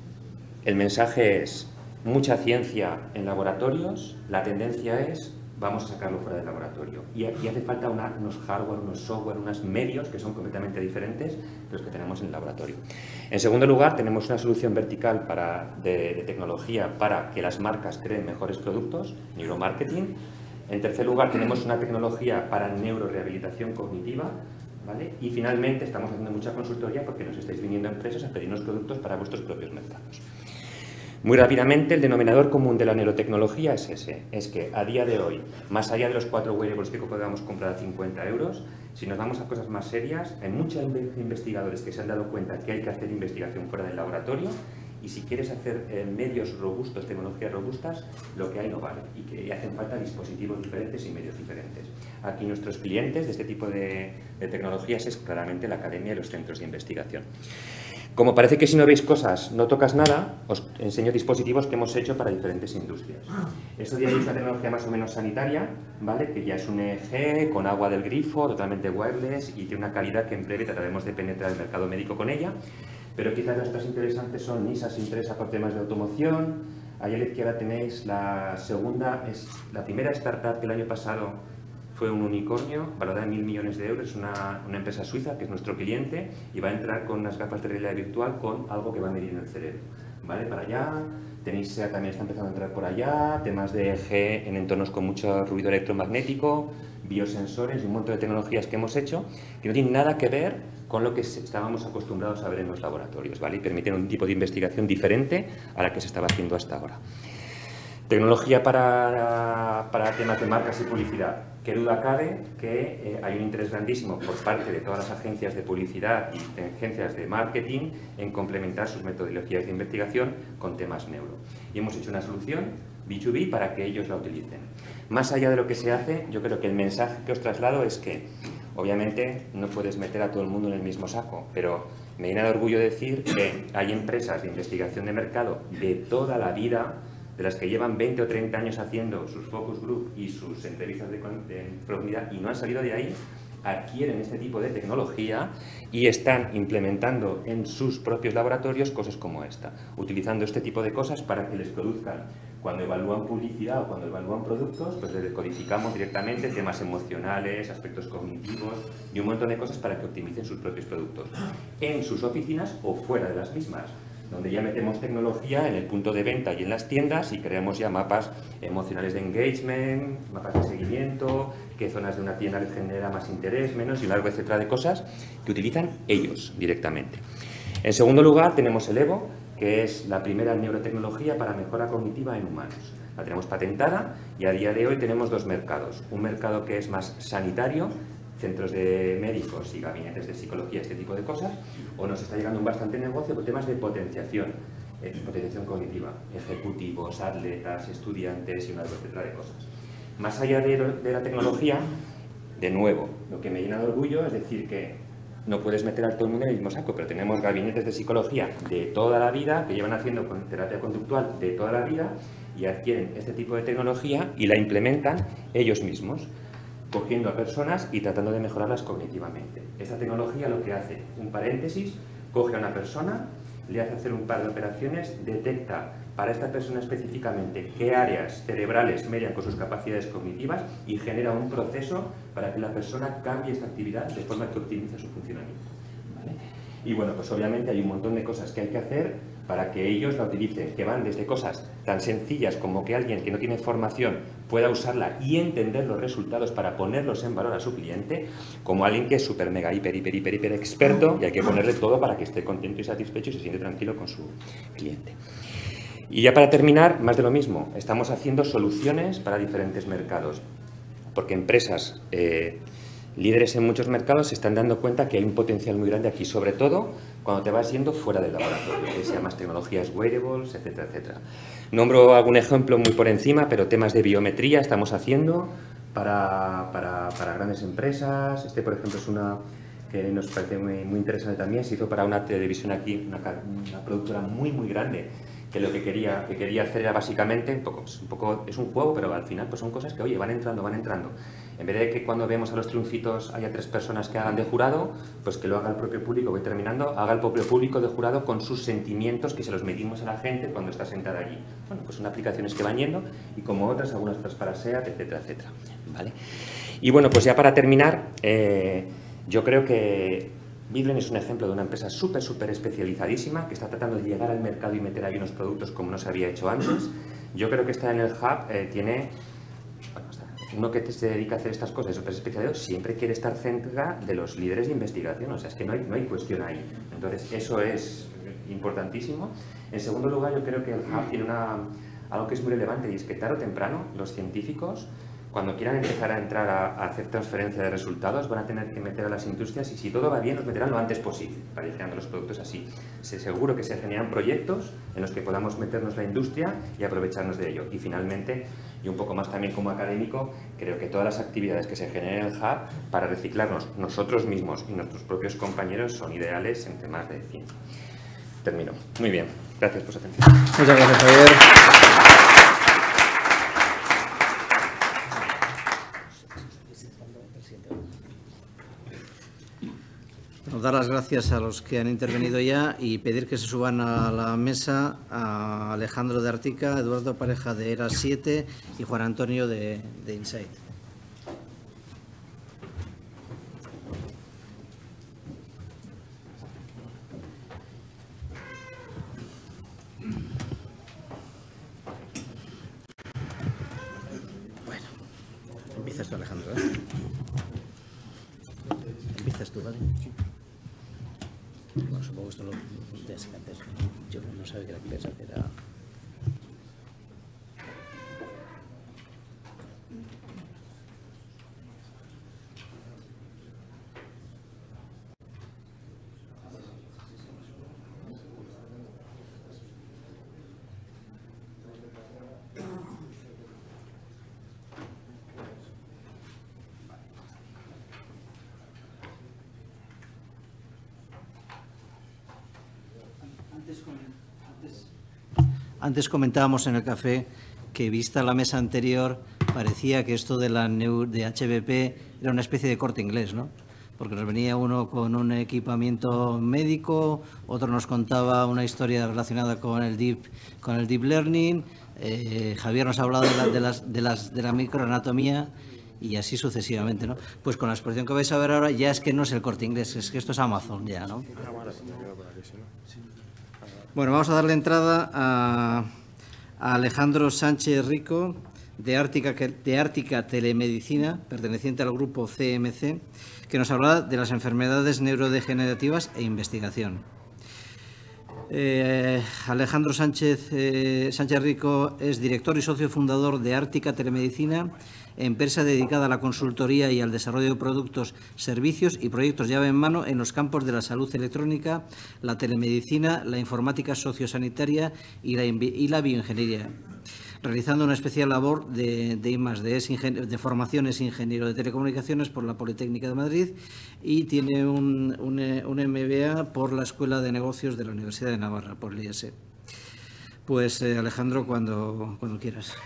el mensaje es mucha ciencia en laboratorios, la tendencia es vamos a sacarlo fuera del laboratorio. Y aquí hace falta una, unos hardware, unos software, unos medios que son completamente diferentes de los que tenemos en el laboratorio. En segundo lugar, tenemos una solución vertical para, de, de tecnología para que las marcas creen mejores productos, neuromarketing. En tercer lugar, tenemos una tecnología para neurorehabilitación cognitiva, ¿vale? Y finalmente, estamos haciendo mucha consultoría porque nos estáis viniendo empresas a pedirnos productos para vuestros propios mercados. Muy rápidamente, el denominador común de la neurotecnología es ese, es que a día de hoy, más allá de los cuatro wearables que podamos comprar a cincuenta euros, si nos vamos a cosas más serias, hay muchos investigadores que se han dado cuenta que hay que hacer investigación fuera del laboratorio y si quieres hacer eh, medios robustos, tecnologías robustas, lo que hay no vale y que hacen falta dispositivos diferentes y medios diferentes. Aquí nuestros clientes de este tipo de, de tecnologías es claramente la academia y los centros de investigación. Como parece que si no veis cosas no tocas nada, os enseño dispositivos que hemos hecho para diferentes industrias. Esto ya es una tecnología más o menos sanitaria, ¿vale? Que ya es un E E G con agua del grifo, totalmente wireless y tiene una calidad que en breve trataremos de penetrar el mercado médico con ella. Pero quizás las otras interesantes son NISA se interesa por temas de automoción. Ahí a la izquierda tenéis la segunda, es la primera startup que el año pasado fue un unicornio, valorada en mil millones de euros, una, una empresa suiza que es nuestro cliente y va a entrar con unas gafas de realidad virtual con algo que va a medir en el cerebro. ¿Vale? Para allá, tenéis SEA también está empezando a entrar por allá, temas de E G en entornos con mucho ruido electromagnético, biosensores y un montón de tecnologías que hemos hecho que no tienen nada que ver con lo que estábamos acostumbrados a ver en los laboratorios, ¿vale? Y permiten un tipo de investigación diferente a la que se estaba haciendo hasta ahora. Tecnología para, para temas de marcas y publicidad. Qué duda cabe que eh, hay un interés grandísimo por parte de todas las agencias de publicidad y de agencias de marketing en complementar sus metodologías de investigación con temas neuro. Y hemos hecho una solución B dos B para que ellos la utilicen. Más allá de lo que se hace, yo creo que el mensaje que os traslado es que, obviamente, no puedes meter a todo el mundo en el mismo saco, pero me llena de orgullo decir que hay empresas de investigación de mercado de toda la vida, de las que llevan veinte o treinta años haciendo sus focus group y sus entrevistas de, de profundidad y no han salido de ahí, adquieren este tipo de tecnología y están implementando en sus propios laboratorios cosas como esta, utilizando este tipo de cosas para que les produzcan, cuando evalúan publicidad o cuando evalúan productos, pues les decodificamos directamente temas emocionales, aspectos cognitivos y un montón de cosas para que optimicen sus propios productos en sus oficinas o fuera de las mismas, donde ya metemos tecnología en el punto de venta y en las tiendas y creamos ya mapas emocionales de engagement, mapas de seguimiento, qué zonas de una tienda les genera más interés, menos y un largo etcétera de cosas que utilizan ellos directamente. En segundo lugar tenemos el Evo, que es la primera neurotecnología para mejora cognitiva en humanos. La tenemos patentada y a día de hoy tenemos dos mercados. Un mercado que es más sanitario, centros de médicos y gabinetes de psicología, este tipo de cosas, o nos está llegando un bastante negocio por temas de potenciación, eh, potenciación cognitiva, ejecutivos, atletas, estudiantes y una etcétera de cosas. Más allá de, de la tecnología, de nuevo, lo que me llena de orgullo es decir que no puedes meter a todo el mundo en el mismo saco, pero tenemos gabinetes de psicología de toda la vida, que llevan haciendo con terapia conductual de toda la vida, y adquieren este tipo de tecnología y la implementan ellos mismos, cogiendo a personas y tratando de mejorarlas cognitivamente. Esta tecnología lo que hace, un paréntesis, coge a una persona, le hace hacer un par de operaciones, detecta para esta persona específicamente qué áreas cerebrales median con sus capacidades cognitivas y genera un proceso para que la persona cambie esta actividad de forma que optimice su funcionamiento. ¿Vale? Y bueno, pues obviamente hay un montón de cosas que hay que hacer para que ellos la utilicen, que van desde cosas tan sencillas como que alguien que no tiene formación pueda usarla y entender los resultados para ponerlos en valor a su cliente, como alguien que es súper mega hiper, hiper, hiper, hiper experto y hay que ponerle todo para que esté contento y satisfecho y se siente tranquilo con su cliente. Y ya para terminar, más de lo mismo, estamos haciendo soluciones para diferentes mercados, porque empresas eh, líderes en muchos mercados se están dando cuenta que hay un potencial muy grande aquí, sobre todo cuando te vas yendo fuera del laboratorio, que sea más tecnologías wearables, etcétera, etcétera. Nombro algún ejemplo muy por encima, pero temas de biometría estamos haciendo para, para, para grandes empresas. Este, por ejemplo, es una que nos parece muy, muy interesante también. Se hizo para una televisión aquí, una, una productora muy, muy grande, que lo que quería, que quería hacer era básicamente, un poco, es, un poco, es un juego, pero al final pues son cosas que, oye, van entrando, van entrando. En vez de que cuando vemos a los triunfitos haya tres personas que hagan de jurado, pues que lo haga el propio público, voy terminando, haga el propio público de jurado con sus sentimientos que se los medimos a la gente cuando está sentada allí. Bueno, pues son aplicaciones que van yendo y como otras, algunas otras para SEAT, etcétera, etcétera. ¿Vale? Y bueno, pues ya para terminar, eh, yo creo que Bitbrain es un ejemplo de una empresa súper, súper especializadísima que está tratando de llegar al mercado y meter ahí unos productos como no se había hecho antes. Yo creo que está en el hub, eh, tiene... Bueno, uno que se dedica a hacer estas cosas súper especializados siempre quiere estar cerca de los líderes de investigación, o sea, es que no hay, no hay cuestión ahí. Entonces, eso es importantísimo. En segundo lugar, yo creo que el hub tiene una, algo que es muy relevante y es que tarde o temprano los científicos, cuando quieran empezar a entrar a, a hacer transferencia de resultados, van a tener que meter a las industrias y si todo va bien, los meterán lo antes posible para ir generando los productos así. Se, seguro que se generan proyectos en los que podamos meternos la industria y aprovecharnos de ello. Y finalmente, y un poco más también como académico, creo que todas las actividades que se generen en el hub para reciclarnos nosotros mismos y nuestros propios compañeros son ideales en temas de ciencia. Termino. Muy bien. Gracias por su atención.
Muchas gracias, Javier. Dar las gracias a los que han intervenido ya y pedir que se suban a la mesa a Alejandro de Artica, Eduardo Pareja de ERA siete y Juan Antonio de, de Insight. Bueno, empiezas tú, Alejandro, ¿eh? Empiezas tú, ¿vale? Bueno, supongo que esto lo tienes que antes. Yo no sabía que era empresa, que era... Antes comentábamos en el café que, vista la mesa anterior, parecía que esto de la de H V P era una especie de Corte Inglés, ¿no? Porque nos venía uno con un equipamiento médico, otro nos contaba una historia relacionada con el deep, con el deep learning, eh, Javier nos ha hablado de la, de, las, de, las, de la microanatomía y así sucesivamente, ¿no? Pues con la exposición que vais a ver ahora ya es que no es el Corte Inglés, es que esto es Amazon ya, ¿no? Bueno, vamos a darle entrada a, a Alejandro Sánchez Rico, de Ártica, de Ártica Telemedicina, perteneciente al grupo C M C, que nos hablará de las enfermedades neurodegenerativas e investigación. Eh, Alejandro Sánchez, eh, Sánchez Rico es director y socio fundador de Ártica Telemedicina, empresa dedicada a la consultoría y al desarrollo de productos, servicios y proyectos llave en mano en los campos de la salud electrónica, la telemedicina, la informática sociosanitaria y la, y la bioingeniería, realizando una especial labor de, de I más D, es de formación, es ingeniero de telecomunicaciones por la Politécnica de Madrid y tiene un, un, un M B A por la Escuela de Negocios de la Universidad de Navarra, por el I E S. Pues eh, Alejandro, cuando, cuando quieras.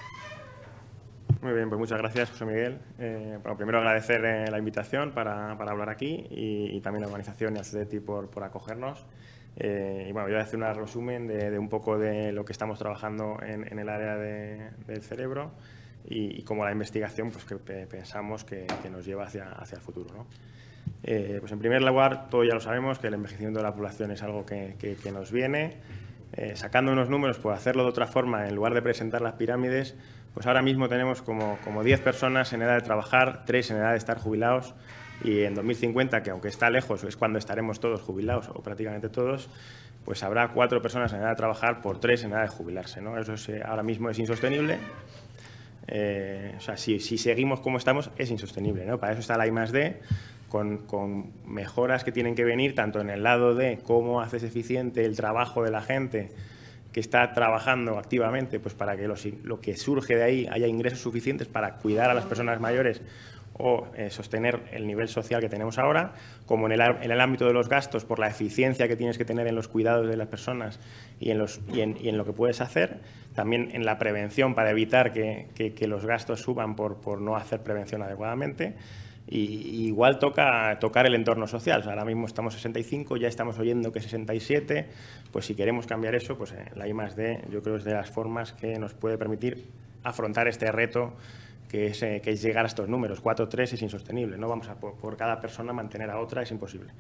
Muy bien, pues muchas gracias, José Miguel. Eh, bueno, primero agradecer eh, la invitación para, para hablar aquí y, y también la organización y a C D T I por, por acogernos. Eh, y bueno, voy a hacer un resumen de, de un poco de lo que estamos trabajando en, en el área de, del cerebro y, y cómo la investigación pues, que pensamos que, que nos lleva hacia, hacia el futuro, ¿no? Eh, pues en primer lugar, todos ya lo sabemos, que el envejecimiento de la población es algo que, que, que nos viene. Eh, sacando unos números, por hacerlo de otra forma, en lugar de presentar las pirámides, pues ahora mismo tenemos como, como diez personas en edad de trabajar, tres en edad de estar jubilados, y en dos mil cincuenta, que aunque está lejos, es cuando estaremos todos jubilados, o prácticamente todos, pues habrá cuatro personas en edad de trabajar por tres en edad de jubilarse, ¿no? Eso es, ahora mismo es insostenible. Eh, o sea, si, si seguimos como estamos, es insostenible, ¿no? Para eso está la I más D, con, con mejoras que tienen que venir tanto en el lado de cómo haces eficiente el trabajo de la gente que está trabajando activamente, pues para que los, lo que surge de ahí haya ingresos suficientes para cuidar a las personas mayores o eh, sostener el nivel social que tenemos ahora, como en el, en el ámbito de los gastos, por la eficiencia que tienes que tener en los cuidados de las personas y en, los, y en, y en lo que puedes hacer, también en la prevención para evitar que, que, que los gastos suban por, por no hacer prevención adecuadamente. Y, y igual toca tocar el entorno social. O sea, ahora mismo estamos sesenta y cinco, ya estamos oyendo que sesenta y siete, pues si queremos cambiar eso, pues eh, la I más D yo creo es de las formas que nos puede permitir afrontar este reto que es, eh, que es llegar a estos números. cuatro tres es insostenible, no vamos a por, por cada persona mantener a otra, es imposible.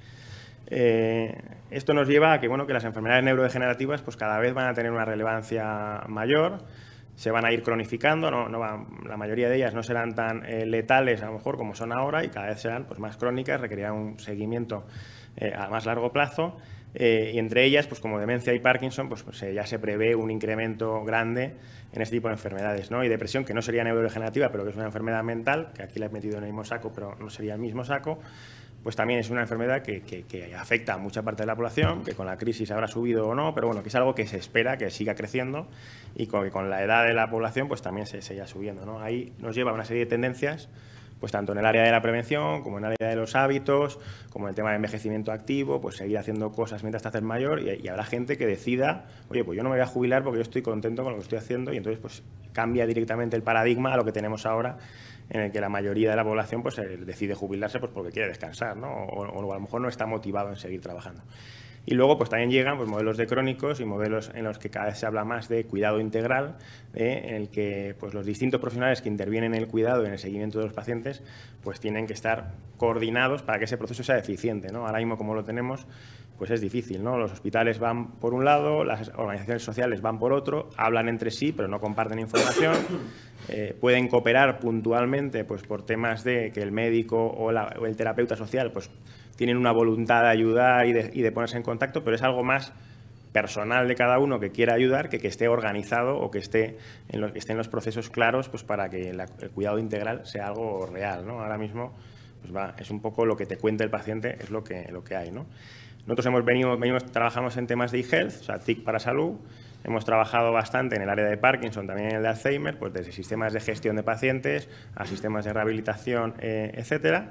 Eh, esto nos lleva a que, bueno, que las enfermedades neurodegenerativas pues cada vez van a tener una relevancia mayor, se van a ir cronificando, no, no van, la mayoría de ellas no serán tan eh, letales a lo mejor como son ahora y cada vez serán pues, más crónicas, requerirán un seguimiento eh, a más largo plazo eh, y entre ellas, pues como demencia y Parkinson, pues, pues eh, ya se prevé un incremento grande en este tipo de enfermedades, ¿no? Y depresión, que no sería neurodegenerativa, pero que es una enfermedad mental, que aquí la he metido en el mismo saco, pero no sería el mismo saco, pues también es una enfermedad que, que, que afecta a mucha parte de la población, que con la crisis habrá subido o no, pero bueno, que es algo que se espera que siga creciendo y con, que con la edad de la población pues también se siga subiendo, ¿no? Ahí nos lleva a una serie de tendencias, pues tanto en el área de la prevención, como en el área de los hábitos, como en el tema de envejecimiento activo, pues seguir haciendo cosas mientras te haces mayor y, y habrá gente que decida, oye, pues yo no me voy a jubilar porque yo estoy contento con lo que estoy haciendo y entonces pues cambia directamente el paradigma a lo que tenemos ahora, en el que la mayoría de la población pues, decide jubilarse pues, porque quiere descansar, ¿no? o, o a lo mejor no está motivado en seguir trabajando. Y luego pues, también llegan pues, modelos de crónicos y modelos en los que cada vez se habla más de cuidado integral, ¿eh? en el que pues, los distintos profesionales que intervienen en el cuidado y en el seguimiento de los pacientes pues, tienen que estar coordinados para que ese proceso sea eficiente, ¿no? Ahora mismo, como lo tenemos, pues es difícil, ¿no? Los hospitales van por un lado, las organizaciones sociales van por otro, hablan entre sí, pero no comparten información, eh, pueden cooperar puntualmente pues, por temas de que el médico o, la, o el terapeuta social pues, tienen una voluntad de ayudar y de, y de ponerse en contacto, pero es algo más personal de cada uno que quiera ayudar que que esté organizado o que esté en, lo, que esté en los procesos claros pues, para que la, el cuidado integral sea algo real, ¿no? Ahora mismo pues, va, es un poco lo que te cuenta el paciente, es lo que, lo que hay, ¿no? Nosotros hemos venido, venimos, trabajamos en temas de e-health, o sea, T I C para salud. Hemos trabajado bastante en el área de Parkinson, también en el de Alzheimer, pues desde sistemas de gestión de pacientes a sistemas de rehabilitación, eh, etcétera.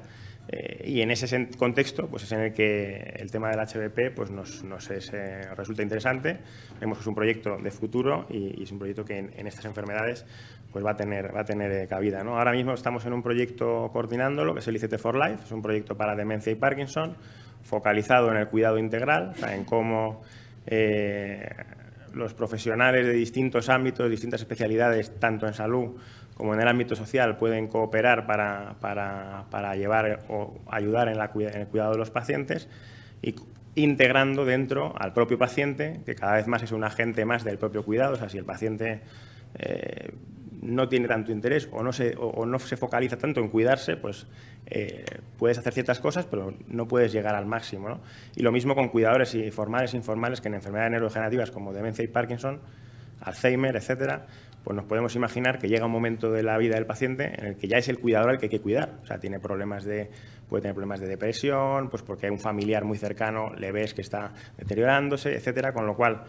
Eh, y en ese contexto pues es en el que el tema del H V P pues nos, nos es, eh, resulta interesante. Vemos que es un proyecto de futuro y, y es un proyecto que en, en estas enfermedades pues va a tener, va a tener eh, cabida, ¿no? Ahora mismo estamos en un proyecto coordinándolo, que es el I C T for Life, es un proyecto para demencia y Parkinson, focalizado en el cuidado integral, o sea, en cómo eh, los profesionales de distintos ámbitos, distintas especialidades, tanto en salud como en el ámbito social, pueden cooperar para, para, para llevar o ayudar en, la, en el cuidado de los pacientes y integrando dentro al propio paciente, que cada vez más es un agente más del propio cuidado. O sea, si el paciente eh, no tiene tanto interés o no se, o, o no se focaliza tanto en cuidarse, pues eh, puedes hacer ciertas cosas, pero no puedes llegar al máximo, ¿no? Y lo mismo con cuidadores y formales e informales, que en enfermedades neurodegenerativas como demencia y Parkinson, Alzheimer, etcétera, pues nos podemos imaginar que llega un momento de la vida del paciente en el que ya es el cuidador al que hay que cuidar. O sea, tiene problemas de, puede tener problemas de depresión, pues porque hay un familiar muy cercano, le ves que está deteriorándose, etcétera, con lo cual,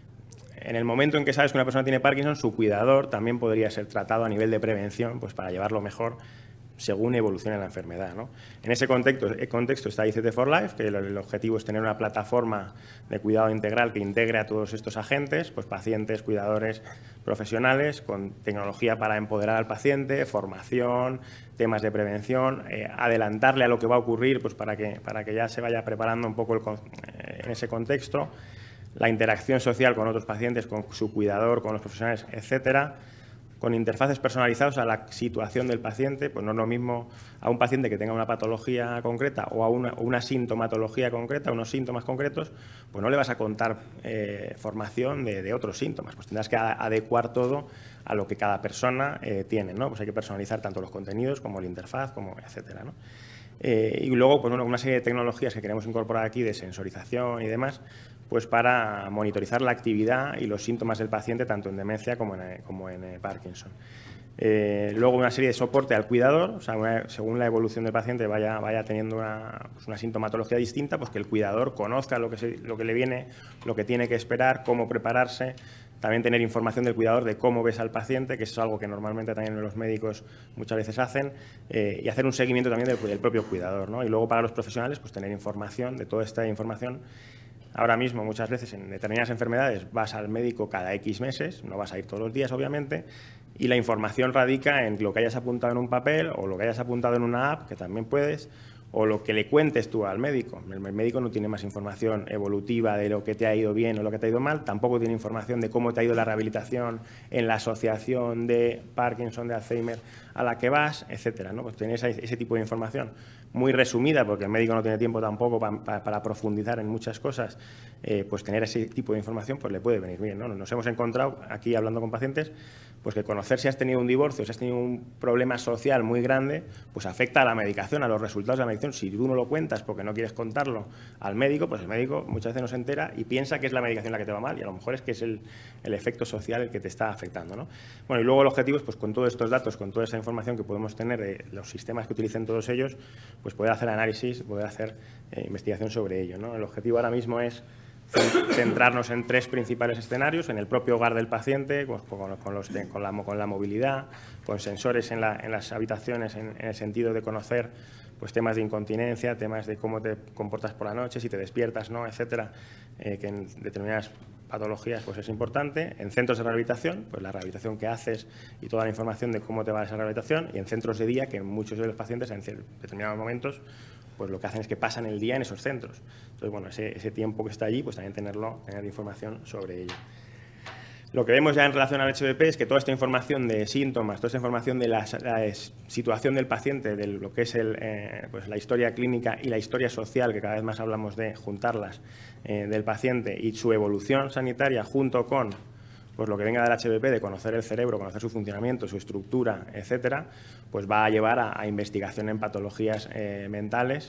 en el momento en que sabes que una persona tiene Parkinson, su cuidador también podría ser tratado a nivel de prevención, pues para llevarlo mejor según evolucione la enfermedad, ¿no? En ese contexto, contexto está I C T for Life, que el, el objetivo es tener una plataforma de cuidado integral que integre a todos estos agentes, pues pacientes, cuidadores, profesionales, con tecnología para empoderar al paciente, formación, temas de prevención, eh, adelantarle a lo que va a ocurrir, pues para que, para que ya se vaya preparando un poco el, eh, en ese contexto, la interacción social con otros pacientes, con su cuidador, con los profesionales, etcétera, con interfaces personalizados a la situación del paciente. Pues no es lo mismo a un paciente que tenga una patología concreta o a una, una sintomatología concreta, unos síntomas concretos, pues no le vas a contar eh, formación de, de otros síntomas, pues tendrás que adecuar todo a lo que cada persona eh, tiene, ¿no? Pues hay que personalizar tanto los contenidos como la interfaz, como etcétera, ¿no? Eh, y luego, pues bueno, una serie de tecnologías que queremos incorporar aquí de sensorización y demás, pues para monitorizar la actividad y los síntomas del paciente tanto en demencia como en, como en eh, Parkinson. Eh, luego una serie de soporte al cuidador, o sea, una, según la evolución del paciente vaya, vaya teniendo una, pues una sintomatología distinta, pues que el cuidador conozca lo que, se, lo que le viene, lo que tiene que esperar, cómo prepararse. También tener información del cuidador de cómo ves al paciente, que es algo que normalmente también los médicos muchas veces hacen, eh, y hacer un seguimiento también del, del propio cuidador, ¿no? Y luego para los profesionales, pues tener información de toda esta información. Ahora mismo, muchas veces en determinadas enfermedades vas al médico cada X meses, no vas a ir todos los días, obviamente, y la información radica en lo que hayas apuntado en un papel o lo que hayas apuntado en una app, que también puedes, o lo que le cuentes tú al médico. El médico no tiene más información evolutiva de lo que te ha ido bien o lo que te ha ido mal, tampoco tiene información de cómo te ha ido la rehabilitación en la asociación de Parkinson, de Alzheimer a la que vas, etcétera, ¿no? Pues tener ese, ese tipo de información muy resumida, porque el médico no tiene tiempo tampoco pa, pa, para profundizar en muchas cosas, eh, pues tener ese tipo de información pues le puede venir bien, ¿no? Nos hemos encontrado aquí hablando con pacientes pues que conocer si has tenido un divorcio, si has tenido un problema social muy grande, pues afecta a la medicación, a los resultados de la medicación. Si tú no lo cuentas porque no quieres contarlo al médico, pues el médico muchas veces no se entera y piensa que es la medicación la que te va mal y a lo mejor es que es el, el efecto social el que te está afectando, ¿no? Bueno, y luego el objetivo es, pues con todos estos datos, con toda esa información que podemos tener de los sistemas que utilicen todos ellos, pues poder hacer análisis, poder hacer eh, investigación sobre ello, ¿no? El objetivo ahora mismo es centrarnos en tres principales escenarios: en el propio hogar del paciente, pues, con, con, los, con, la, con la movilidad, con sensores en, la, en las habitaciones, en, en el sentido de conocer pues, temas de incontinencia, temas de cómo te comportas por la noche, si te despiertas, ¿no?, etcétera, eh, que en determinadas patologías pues, es importante. En centros de rehabilitación, pues la rehabilitación que haces y toda la información de cómo te va esa rehabilitación. Y en centros de día, que muchos de los pacientes en determinados momentos pues lo que hacen es que pasan el día en esos centros. Entonces, bueno, ese, ese tiempo que está allí, pues también tenerlo, tener información sobre ello. Lo que vemos ya en relación al H V P es que toda esta información de síntomas, toda esta información de la, la situación del paciente, de lo que es el, eh, pues la historia clínica y la historia social, que cada vez más hablamos de juntarlas, eh, del paciente y su evolución sanitaria junto con pues lo que venga del H V P, de conocer el cerebro, conocer su funcionamiento, su estructura, etcétera, pues va a llevar a, a investigación en patologías eh, mentales,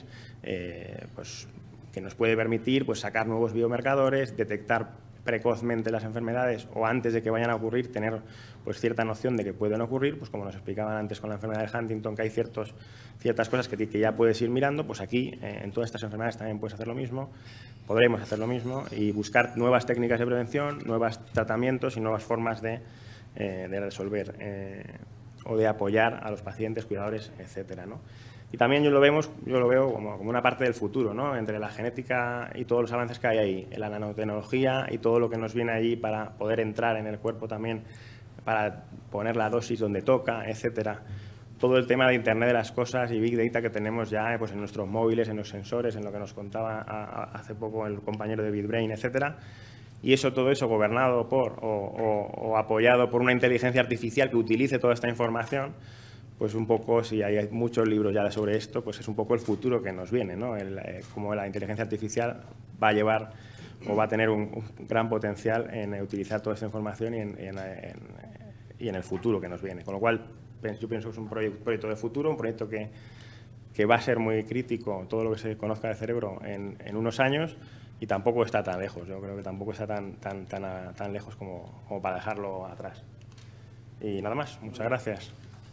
eh, pues, que nos puede permitir pues, sacar nuevos biomarcadores, detectar precozmente las enfermedades o antes de que vayan a ocurrir, tener pues, cierta noción de que pueden ocurrir, pues como nos explicaban antes con la enfermedad de Huntington, que hay ciertos, ciertas cosas que, que ya puedes ir mirando, pues aquí eh, en todas estas enfermedades también puedes hacer lo mismo, podremos hacer lo mismo y buscar nuevas técnicas de prevención, nuevos tratamientos y nuevas formas de, eh, de resolver eh, o de apoyar a los pacientes, cuidadores, etcétera, ¿no? Y también yo lo, vemos, yo lo veo como, como una parte del futuro, ¿no? Entre la genética y todos los avances que hay ahí, en la nanotecnología y todo lo que nos viene allí para poder entrar en el cuerpo también, para poner la dosis donde toca, etcétera. Todo el tema de Internet de las cosas y Big Data que tenemos ya pues, en nuestros móviles, en los sensores, en lo que nos contaba a, a, hace poco el compañero de BitBrain, etcétera. Y eso, todo eso gobernado por o, o, o apoyado por una inteligencia artificial que utilice toda esta información, pues un poco, si hay muchos libros ya sobre esto, pues es un poco el futuro que nos viene, ¿no? El, eh, como la inteligencia artificial va a llevar o va a tener un, un gran potencial en eh, utilizar toda esta información y en, en, en, y en el futuro que nos viene. Con lo cual, yo pienso que es un proyecto, proyecto de futuro, un proyecto que, que va a ser muy crítico, todo lo que se conozca del cerebro en, en unos años, y tampoco está tan lejos. Yo creo que tampoco está tan, tan, tan, a, tan lejos como, como para dejarlo atrás. Y nada más. Muchas gracias.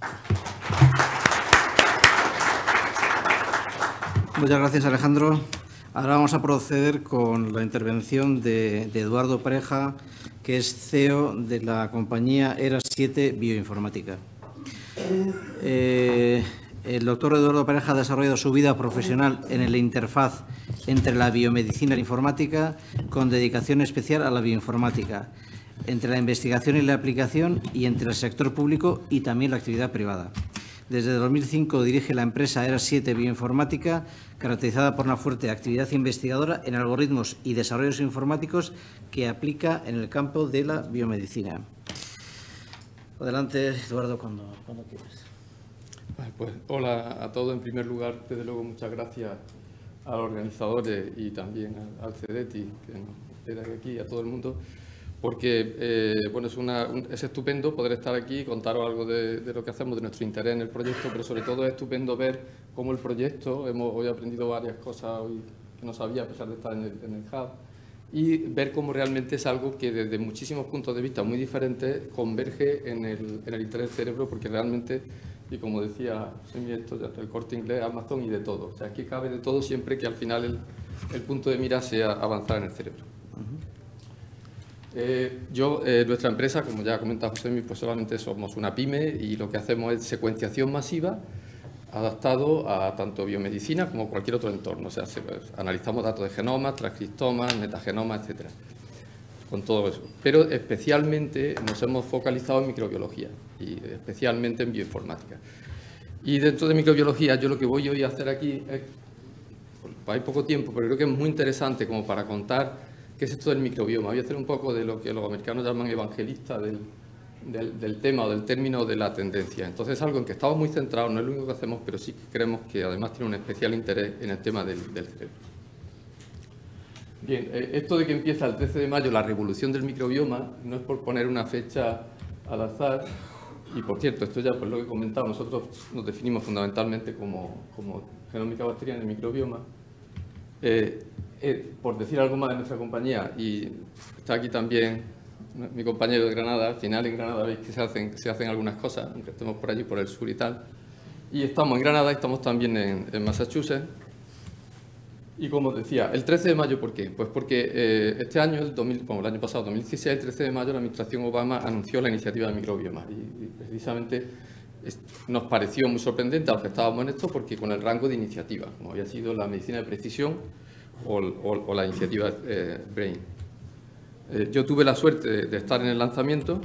Muchas gracias, Alejandro. Ahora vamos a proceder con la intervención de, de Eduardo Pareja, que es C E O de la compañía ERA siete Bioinformática. Eh, el doctor Eduardo Pareja ha desarrollado su vida profesional en la interfaz entre la biomedicina y la informática, con dedicación especial a la bioinformática, entre la investigación y la aplicación y entre el sector público y también la actividad privada. Desde dos mil cinco dirige la empresa ERA siete Bioinformática, caracterizada por una fuerte actividad investigadora en algoritmos y desarrollos informáticos que aplica en el campo de la biomedicina. Adelante, Eduardo, cuando, cuando quieras.
Vale, pues, hola a todos. En primer lugar, desde luego, muchas gracias a los organizadores y también al CEDETI, que nos queda aquí, a todo el mundo, porque eh, bueno, es, una, un, es estupendo poder estar aquí y contaros algo de, de lo que hacemos, de nuestro interés en el proyecto, pero sobre todo es estupendo ver cómo el proyecto, hemos hoy aprendido varias cosas hoy que no sabía a pesar de estar en el, en el hub, y ver cómo realmente es algo que desde muchísimos puntos de vista muy diferentes converge en el, en el interés del cerebro, porque realmente, y como decía esto, el Corte Inglés, Amazon y de todo. O sea, aquí cabe de todo siempre que al final el, el punto de mira sea avanzar en el cerebro. Uh-huh. eh, yo, eh, nuestra empresa, como ya ha comentado José, pues solamente somos una pyme y lo que hacemos es secuenciación masiva adaptado a tanto biomedicina como cualquier otro entorno. O sea, se, pues, analizamos datos de genomas, transcriptomas, metagenomas, etcétera, con todo eso. Pero especialmente nos hemos focalizado en microbiología y especialmente en bioinformática. Y dentro de microbiología, yo lo que voy hoy a hacer aquí es, hay poco tiempo, pero creo que es muy interesante como para contar qué es esto del microbioma. Voy a hacer un poco de lo que los americanos llaman evangelista del, del, del tema o del término de la tendencia. Entonces es algo en que estamos muy centrados, no es lo único que hacemos, pero sí que creemos que además tiene un especial interés en el tema del, del cerebro. Bien, eh, esto de que empieza el trece de mayo la revolución del microbioma no es por poner una fecha al azar, y por cierto, esto ya pues lo que he comentado, nosotros nos definimos fundamentalmente como, como genómica bacteriana y microbioma. Eh, eh, por decir algo más de nuestra compañía, y está aquí también mi compañero de Granada, al final en Granada veis que se hacen, se hacen algunas cosas, aunque estemos por allí, por el sur y tal. Y estamos en Granada y estamos también en, en Massachusetts. Y como os decía, el trece de mayo, ¿por qué? Pues porque eh, este año, el, dos mil, bueno, el año pasado, dos mil dieciséis, el trece de mayo, la administración Obama anunció la iniciativa de microbioma. Y, y precisamente es, nos pareció muy sorprendente a los que estábamos en esto, porque con el rango de iniciativa, como había sido la medicina de precisión o, o, o la iniciativa eh, BRAIN. Eh, yo tuve la suerte de, de estar en el lanzamiento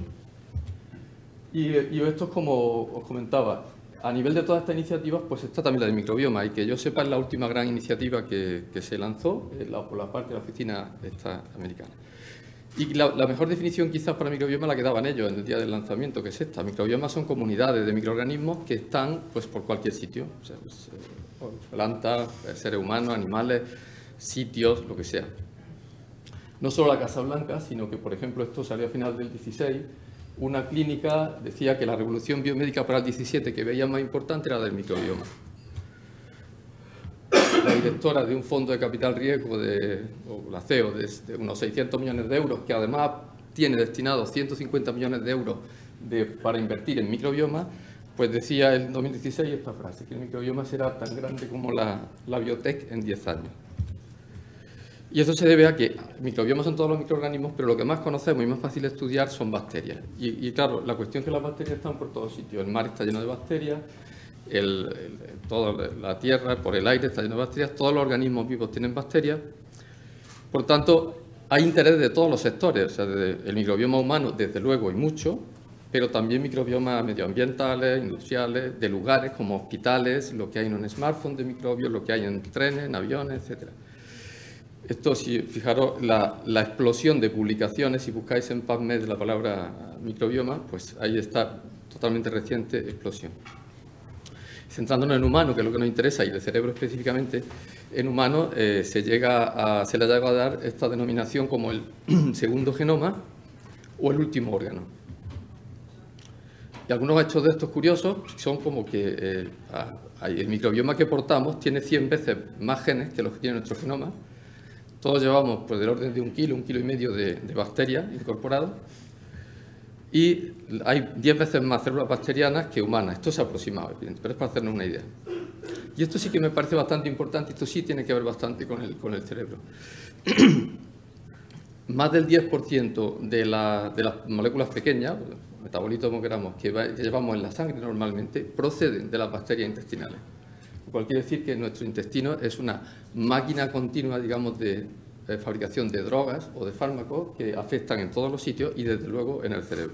y, y esto es como os comentaba. A nivel de todas estas iniciativas, pues está también la del microbioma, y que yo sepa es la última gran iniciativa que, que se lanzó eh, la, por la parte de la oficina esta americana. Y la, la mejor definición quizás para microbioma la que daban ellos en el día del lanzamiento, que es esta. Microbiomas son comunidades de microorganismos que están pues, por cualquier sitio, o sea, pues, eh, plantas, seres humanos, animales, sitios, lo que sea. No solo la Casa Blanca, sino que, por ejemplo, esto salió a final del dieciséis, una clínica decía que la revolución biomédica para el diecisiete que veía más importante era la del microbioma. La directora de un fondo de capital riesgo, de, o la C E O, de, de unos seiscientos millones de euros, que además tiene destinados ciento cincuenta millones de euros de, para invertir en microbioma, pues decía en dos mil dieciséis esta frase, que el microbioma será tan grande como la, la biotech en diez años. Y eso se debe a que microbiomas son todos los microorganismos, pero lo que más conocemos y más fácil de estudiar son bacterias. Y, y claro, la cuestión es que las bacterias están por todos sitios. El mar está lleno de bacterias, el, el, toda la tierra, por el aire está lleno de bacterias, todos los organismos vivos tienen bacterias. Por tanto, hay interés de todos los sectores, o sea, el microbioma humano, desde luego, y mucho, pero también microbiomas medioambientales, industriales, de lugares como hospitales, lo que hay en un smartphone de microbios, lo que hay en trenes, en aviones, etcétera. Esto, si fijaros, la, la explosión de publicaciones, si buscáis en PubMed la palabra microbioma, pues ahí está, totalmente reciente explosión. Centrándonos en humano, que es lo que nos interesa, y el cerebro específicamente, en humano eh, se, llega a, se le ha llegado a dar esta denominación como el segundo genoma o el último órgano. Y algunos hechos de estos curiosos son como que eh, el microbioma que portamos tiene cien veces más genes que los que tiene nuestro genoma. Todos llevamos pues, del orden de un kilo, un kilo y medio de, de bacterias incorporadas. Y hay diez veces más células bacterianas que humanas. Esto es aproximado, evidentemente, pero es para hacernos una idea. Y esto sí que me parece bastante importante, esto sí tiene que ver bastante con el, con el cerebro. Más del diez por ciento de, la, de las moléculas pequeñas, metabolitos como queramos, que, va, que llevamos en la sangre normalmente, proceden de las bacterias intestinales. Lo cual quiere decir que nuestro intestino es una máquina continua, digamos, de eh, fabricación de drogas o de fármacos que afectan en todos los sitios y, desde luego, en el cerebro.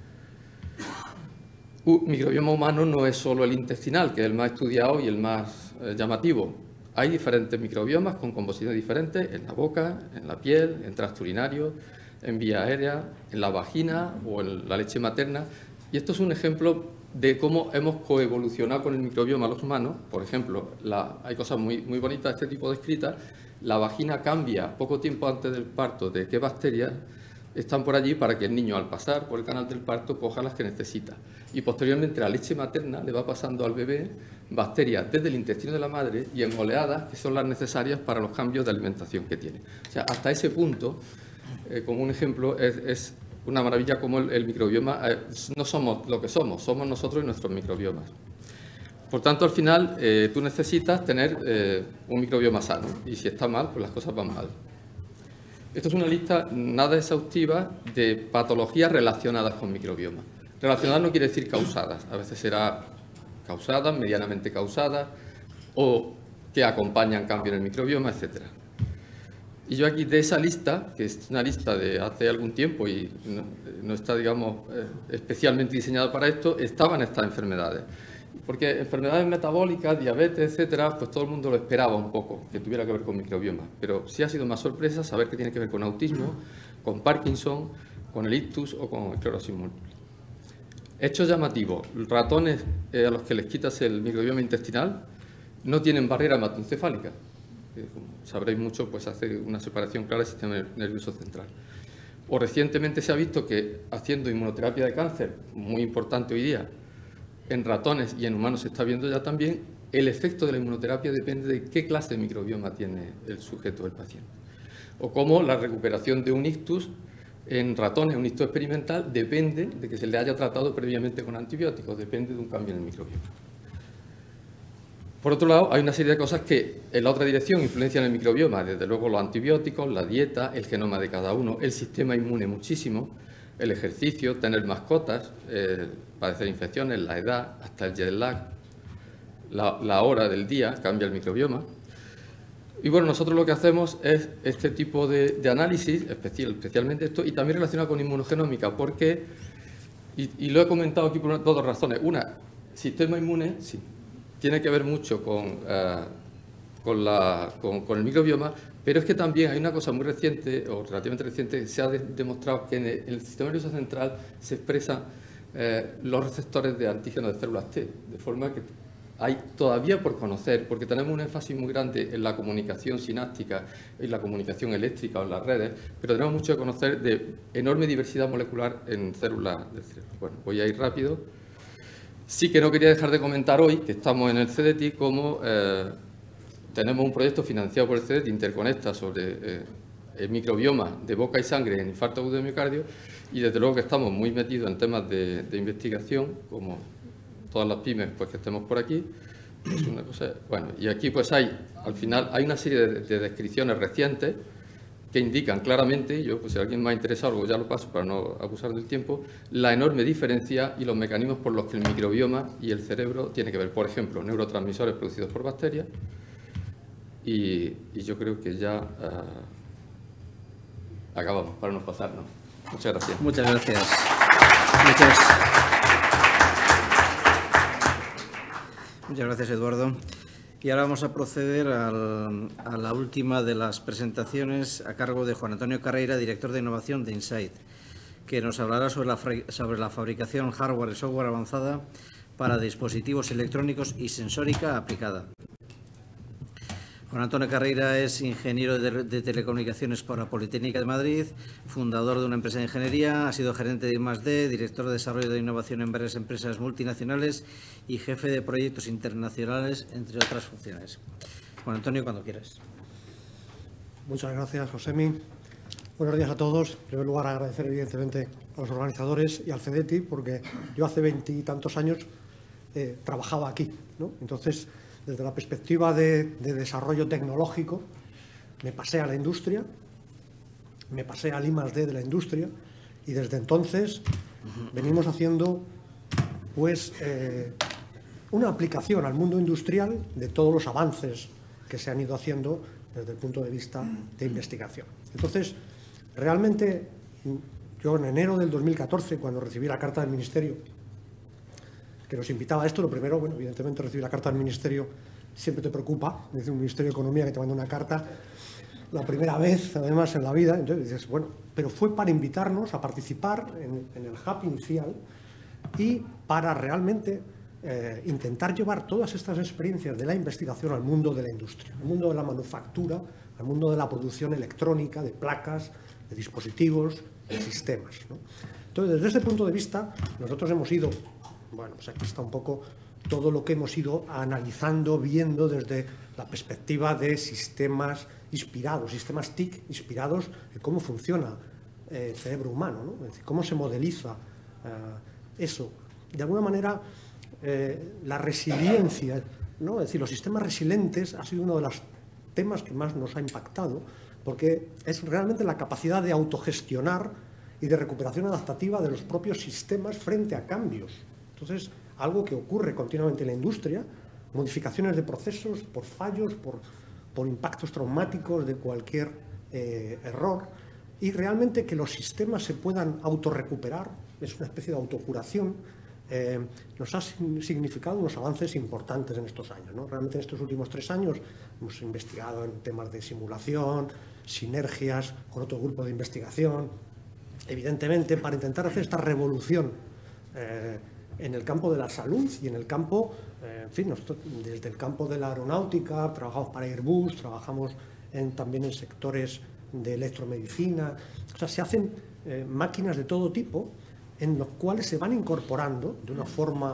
Un microbioma humano no es solo el intestinal, que es el más estudiado y el más eh, llamativo. Hay diferentes microbiomas con composiciones diferentes en la boca, en la piel, en tracto urinario, en vía aérea, en la vagina o en la leche materna. Y esto es un ejemplo de cómo hemos coevolucionado con el microbioma los humanos. Por ejemplo, la, hay cosas muy, muy bonitas de este tipo descritas. La vagina cambia poco tiempo antes del parto de qué bacterias están por allí para que el niño, al pasar por el canal del parto, coja las que necesita. Y posteriormente la leche materna le va pasando al bebé bacterias desde el intestino de la madre y en oleadas que son las necesarias para los cambios de alimentación que tiene. O sea, hasta ese punto, eh, como un ejemplo, es, es una maravilla como el, el microbioma, eh, no somos lo que somos, somos nosotros y nuestros microbiomas. Por tanto, al final, eh, tú necesitas tener eh, un microbioma sano y si está mal, pues las cosas van mal. Esto es una lista nada exhaustiva de patologías relacionadas con microbioma. Relacionadas no quiere decir causadas, a veces será causadas, medianamente causadas, o que acompañan cambios en el microbioma, etcétera. Y yo aquí de esa lista, que es una lista de hace algún tiempo y no, no está, digamos, eh, especialmente diseñada para esto, estaban estas enfermedades. Porque enfermedades metabólicas, diabetes, etcétera, pues todo el mundo lo esperaba un poco, que tuviera que ver con microbioma. Pero sí ha sido más sorpresa saber que tiene que ver con autismo, con Parkinson, con el ictus o con esclerosis múltiple. Hechos llamativos. Ratones eh, a los que les quitas el microbioma intestinal no tienen barrera hematoencefálica. Eh, como sabréis mucho, pues hace una separación clara del sistema nervioso central. O recientemente se ha visto que haciendo inmunoterapia de cáncer, muy importante hoy día, en ratones y en humanos se está viendo ya también, el efecto de la inmunoterapia depende de qué clase de microbioma tiene el sujeto o el paciente. O cómo la recuperación de un ictus en ratones, un ictus experimental, depende de que se le haya tratado previamente con antibióticos, depende de un cambio en el microbioma. Por otro lado, hay una serie de cosas que en la otra dirección influencian el microbioma, desde luego los antibióticos, la dieta, el genoma de cada uno, el sistema inmune muchísimo, el ejercicio, tener mascotas, eh, padecer infecciones, la edad, hasta el jet lag, la, la hora del día cambia el microbioma. Y bueno, nosotros lo que hacemos es este tipo de, de análisis, especial, especialmente esto, y también relacionado con inmunogenómica, porque, y, y lo he comentado aquí por dos razones. Una, sistema inmune, sí, tiene que ver mucho con, uh, con, la, con, con el microbioma, pero es que también hay una cosa muy reciente, o relativamente reciente, se ha de, demostrado que en el, en el sistema nervioso central se expresan eh, los receptores de antígenos de células T, de forma que hay todavía por conocer, porque tenemos un énfasis muy grande en la comunicación sináptica, en la comunicación eléctrica o en las redes, pero tenemos mucho que conocer de enorme diversidad molecular en células del cerebro. Bueno, voy a ir rápido. Sí que no quería dejar de comentar hoy, que estamos en el C D T I, como eh, tenemos un proyecto financiado por el C D T I, Interconecta, sobre eh, el microbioma de boca y sangre en infarto agudo de miocardio, y desde luego que estamos muy metidos en temas de, de investigación, como todas las pymes pues, que estemos por aquí. Es una cosa, bueno, y aquí pues hay, al final, hay una serie de, de descripciones recientes que indican claramente, yo pues si alguien me ha interesado, algo ya lo paso para no abusar del tiempo, la enorme diferencia y los mecanismos por los que el microbioma y el cerebro tienen que ver. Por ejemplo, neurotransmisores producidos por bacterias y, y yo creo que ya uh, acabamos para no pasarnos. Muchas gracias.
Muchas gracias. Muchas, Muchas gracias, Eduardo. Y ahora vamos a proceder al, a la última de las presentaciones a cargo de Juan Antonio Carreira, director de innovación de Insight, que nos hablará sobre la, sobre la fabricación hardware y software avanzada para dispositivos electrónicos y sensórica aplicada. Juan Antonio Carreira es ingeniero de, de telecomunicaciones por la Politécnica de Madrid, fundador de una empresa de ingeniería, ha sido gerente de I más D, director de desarrollo de innovación en varias empresas multinacionales y jefe de proyectos internacionales, entre otras funciones. Juan Antonio, cuando quieras.
Muchas gracias, Josemi. Buenos días a todos. En primer lugar, agradecer evidentemente a los organizadores y al CEDETI, porque yo hace veintitantos años eh, trabajaba aquí, ¿no? Entonces, desde la perspectiva de, de desarrollo tecnológico, me pasé a la industria, me pasé al I más D de la industria y desde entonces venimos haciendo pues, eh, una aplicación al mundo industrial de todos los avances que se han ido haciendo desde el punto de vista de investigación. Entonces, realmente, yo en enero del dos mil catorce, cuando recibí la carta del Ministerio, que nos invitaba a esto, lo primero, bueno, evidentemente recibir la carta del Ministerio siempre te preocupa, es decir, un Ministerio de Economía que te manda una carta la primera vez, además, en la vida, entonces dices, bueno, pero fue para invitarnos a participar en, en el hub inicial y para realmente eh, intentar llevar todas estas experiencias de la investigación al mundo de la industria, al mundo de la manufactura, al mundo de la producción electrónica, de placas, de dispositivos, de sistemas, ¿no? Entonces, desde este punto de vista, nosotros hemos ido, bueno, pues aquí está un poco todo lo que hemos ido analizando, viendo desde la perspectiva de sistemas inspirados, sistemas T I C inspirados en cómo funciona eh, el cerebro humano, ¿no? Es decir, cómo se modeliza eh, eso. De alguna manera, eh, la resiliencia, ¿no? Es decir, los sistemas resilientes ha sido uno de los temas que más nos ha impactado, porque es realmente la capacidad de autogestionar y de recuperación adaptativa de los propios sistemas frente a cambios. Entonces, algo que ocurre continuamente en la industria, modificaciones de procesos por fallos, por, por impactos traumáticos de cualquier eh, error, y realmente que los sistemas se puedan autorrecuperar, es una especie de autocuración, eh, nos ha significado unos avances importantes en estos años, ¿no? Realmente en estos últimos tres años hemos investigado en temas de simulación, sinergias con otro grupo de investigación, evidentemente para intentar hacer esta revolución eh, en el campo de la salud y en el campo, eh, en fin, nosotros, desde el campo de la aeronáutica, trabajamos para Airbus, trabajamos en, también en sectores de electromedicina, o sea, se hacen eh, máquinas de todo tipo en los cuales se van incorporando de una forma,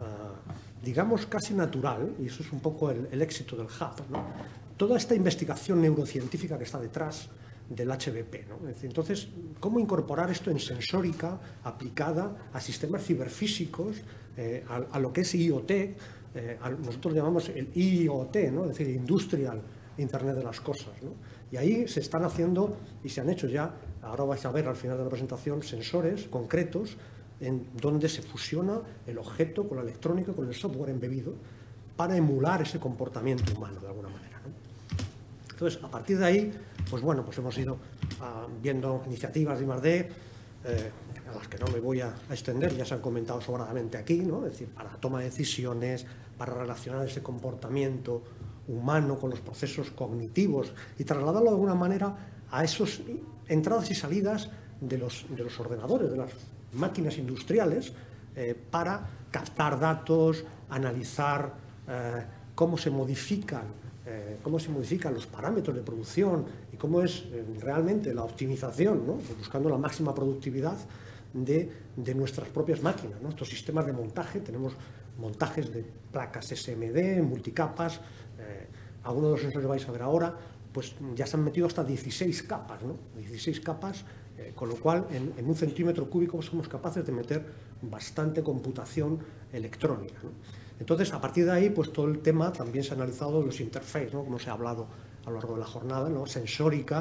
uh, digamos, casi natural, y eso es un poco el, el éxito del hub, ¿no? Toda esta investigación neurocientífica que está detrás del H V P, ¿no? Es decir, entonces, ¿cómo incorporar esto en sensórica aplicada a sistemas ciberfísicos, eh, a, a lo que es I O T? Eh, a, nosotros llamamos el I O T, ¿no? Es decir, Industrial Internet de las Cosas, ¿no? Y ahí se están haciendo y se han hecho ya, ahora vais a ver al final de la presentación, sensores concretos en donde se fusiona el objeto con la electrónica, con el software embebido, para emular ese comportamiento humano de alguna manera, ¿no? Entonces, a partir de ahí, pues bueno, pues hemos ido uh, viendo iniciativas de I más D, eh, a las que no me voy a, a extender, ya se han comentado sobradamente aquí, ¿no? Es decir, para la toma de decisiones, para relacionar ese comportamiento humano con los procesos cognitivos y trasladarlo de alguna manera a esas entradas y salidas de los, de los ordenadores, de las máquinas industriales, eh, para captar datos, analizar eh, cómo se modifican Eh, cómo se modifican los parámetros de producción y cómo es eh, realmente la optimización, ¿no? Pues buscando la máxima productividad de, de nuestras propias máquinas, ¿no? Estos sistemas de montaje, tenemos montajes de placas S M D, multicapas, eh, algunos de los sensores que vais a ver ahora, pues ya se han metido hasta dieciséis capas, ¿no? dieciséis capas, eh, con lo cual en, en un centímetro cúbico somos capaces de meter bastante computación electrónica, ¿no? Entonces, a partir de ahí, pues todo el tema también se ha analizado los interfaces, ¿no? Como se ha hablado a lo largo de la jornada, ¿no? Sensórica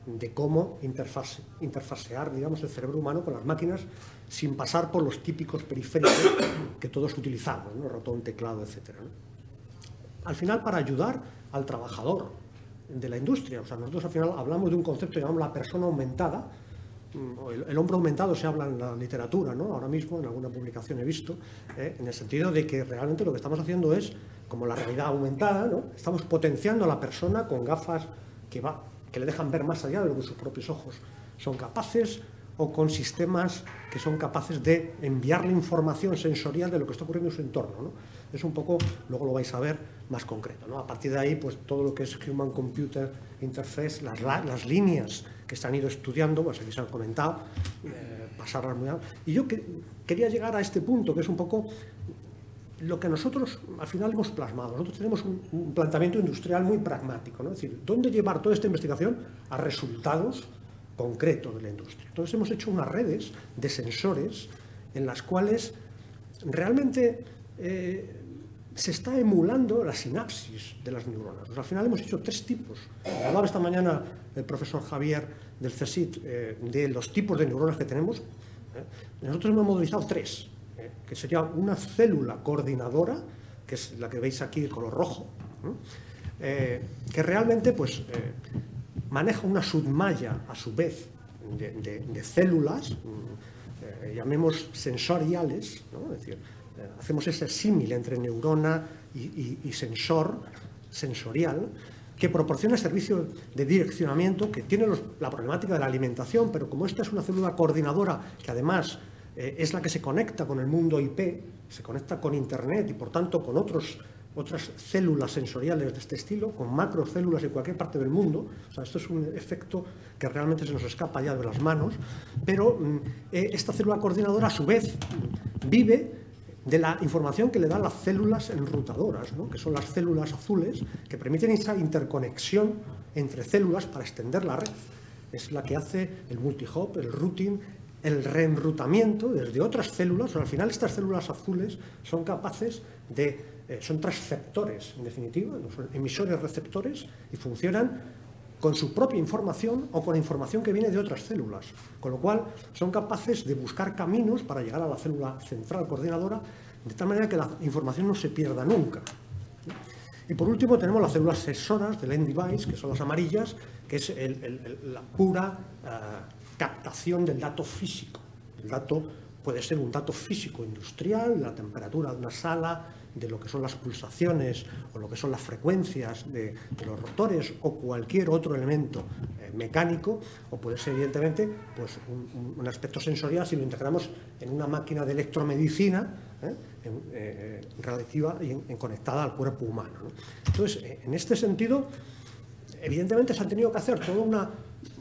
de cómo interfase, interfasear, digamos, el cerebro humano con las máquinas sin pasar por los típicos periféricos que todos utilizamos, ¿no? Ratón, teclado, etcétera, ¿no? Al final, para ayudar al trabajador de la industria, o sea, nosotros al final hablamos de un concepto que llamamos la persona aumentada. El, el hombre aumentado se habla en la literatura, ¿no? Ahora mismo en alguna publicación he visto, ¿eh? En el sentido de que realmente lo que estamos haciendo es como la realidad aumentada, ¿no? Estamos potenciando a la persona con gafas que, va, que le dejan ver más allá de lo que sus propios ojos son capaces, o con sistemas que son capaces de enviarle información sensorial de lo que está ocurriendo en su entorno, ¿no? Es un poco, luego lo vais a ver más concreto, ¿no? A partir de ahí, pues todo lo que es Human Computer Interface, las, las líneas que se han ido estudiando, pues aquí se han comentado, eh, pasarlas muy alto. Y yo que, quería llegar a este punto, que es un poco lo que nosotros al final hemos plasmado. Nosotros tenemos un, un planteamiento industrial muy pragmático, ¿no? Es decir, ¿dónde llevar toda esta investigación a resultados concretos de la industria? Entonces hemos hecho unas redes de sensores en las cuales realmente eh, se está emulando la sinapsis de las neuronas. Pues al final hemos hecho tres tipos. Hablaba esta mañana el profesor Javier del CSIC eh, de los tipos de neuronas que tenemos. Eh. Nosotros hemos modelizado tres, eh, que sería una célula coordinadora, que es la que veis aquí de color rojo, eh, que realmente pues, eh, maneja una submalla, a su vez, de, de, de células, eh, llamemos sensoriales, ¿no? Es decir, eh, hacemos ese símil entre neurona y, y, y sensor, sensorial, que proporciona servicio de direccionamiento, que tiene los, la problemática de la alimentación, pero como esta es una célula coordinadora, que además eh, es la que se conecta con el mundo I P, se conecta con Internet y, por tanto, con otros otras células sensoriales de este estilo, con macrocélulas en cualquier parte del mundo. O sea, esto es un efecto que realmente se nos escapa ya de las manos, pero eh, esta célula coordinadora, a su vez, vive de la información que le dan las células enrutadoras, ¿no? Que son las células azules, que permiten esa interconexión entre células para extender la red. Es la que hace el multihop, el routing, el reenrutamiento desde otras células. O sea, al final estas células azules son capaces de Eh, son transceptores, en definitiva, no son emisores receptores, y funcionan con su propia información o con información que viene de otras células, con lo cual son capaces de buscar caminos para llegar a la célula central coordinadora, de tal manera que la información no se pierda nunca. Y por último tenemos las células sensoras del end device, que son las amarillas, que es el, el, el, la pura uh, captación del dato físico. El dato puede ser un dato físico industrial, la temperatura de una sala, de lo que son las pulsaciones o lo que son las frecuencias de, de los rotores o cualquier otro elemento eh, mecánico, o puede ser evidentemente pues, un, un aspecto sensorial si lo integramos en una máquina de electromedicina eh, en, eh, relativa y en, en conectada al cuerpo humano, ¿no? Entonces, eh, en este sentido, evidentemente se han tenido que hacer toda una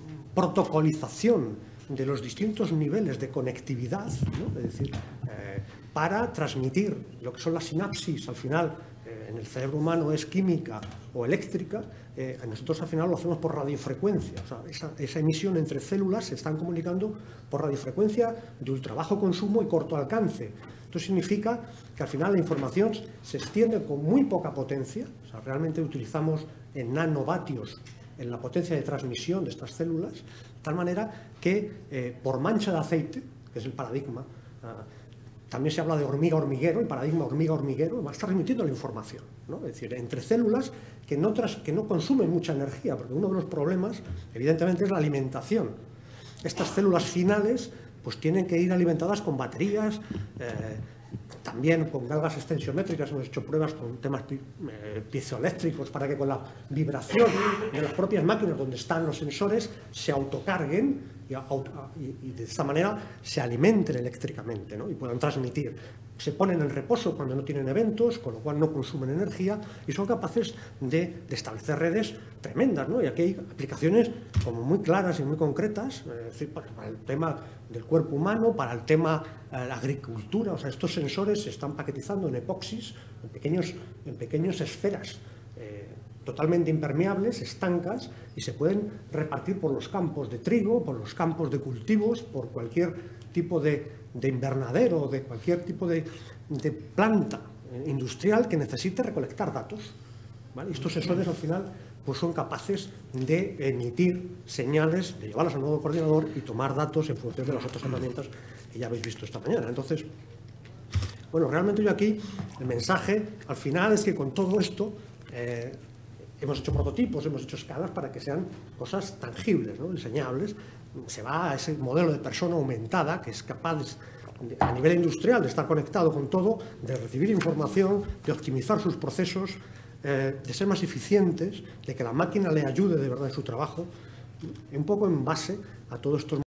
protocolización de los distintos niveles de conectividad, ¿no? Es decir, eh, para transmitir lo que son las sinapsis. Al final, eh, en el cerebro humano es química o eléctrica, eh, nosotros al final lo hacemos por radiofrecuencia. O sea, esa, esa emisión entre células se están comunicando por radiofrecuencia de ultra bajo consumo y corto alcance. Esto significa que al final la información se extiende con muy poca potencia. O sea, realmente utilizamos en nanovatios en la potencia de transmisión de estas células, de tal manera que eh, por mancha de aceite, que es el paradigma, uh, también se habla de hormiga-hormiguero, el paradigma hormiga-hormiguero, va a estar transmitiendo la información, ¿no? Es decir, entre células que no, tras, que no consumen mucha energía, porque uno de los problemas, evidentemente, es la alimentación. Estas células finales pues tienen que ir alimentadas con baterías, eh, también con galgas extensiométricas. Hemos hecho pruebas con temas eh, piezoeléctricos para que con la vibración de las propias máquinas donde están los sensores se autocarguen y, auto, y, y de esta manera se alimenten eléctricamente, ¿no? Y puedan transmitir. Se ponen en reposo cuando no tienen eventos, con lo cual no consumen energía y son capaces de, de establecer redes tremendas, ¿no? Y aquí hay aplicaciones como muy claras y muy concretas, es decir, para el tema del cuerpo humano, para el tema de la agricultura. O sea, estos sensores se están paquetizando en epoxis, en, pequeños, en pequeñas esferas eh, totalmente impermeables, estancas, y se pueden repartir por los campos de trigo, por los campos de cultivos, por cualquier tipo de, de invernadero, de cualquier tipo de, de planta industrial que necesite recolectar datos. ¿vale? Estos sensores al final pues son capaces de emitir señales, de llevarlas al nuevo coordinador y tomar datos en función de las otras herramientas que ya habéis visto esta mañana. Entonces, bueno, realmente yo aquí, el mensaje al final es que con todo esto eh, hemos hecho prototipos, hemos hecho escalas para que sean cosas tangibles, ¿no? Enseñables. Se va a ese modelo de persona aumentada que es capaz de, a nivel industrial de estar conectado con todo, de recibir información, de optimizar sus procesos, eh, de ser más eficientes, de que la máquina le ayude de verdad en su trabajo, un poco en base a todos estos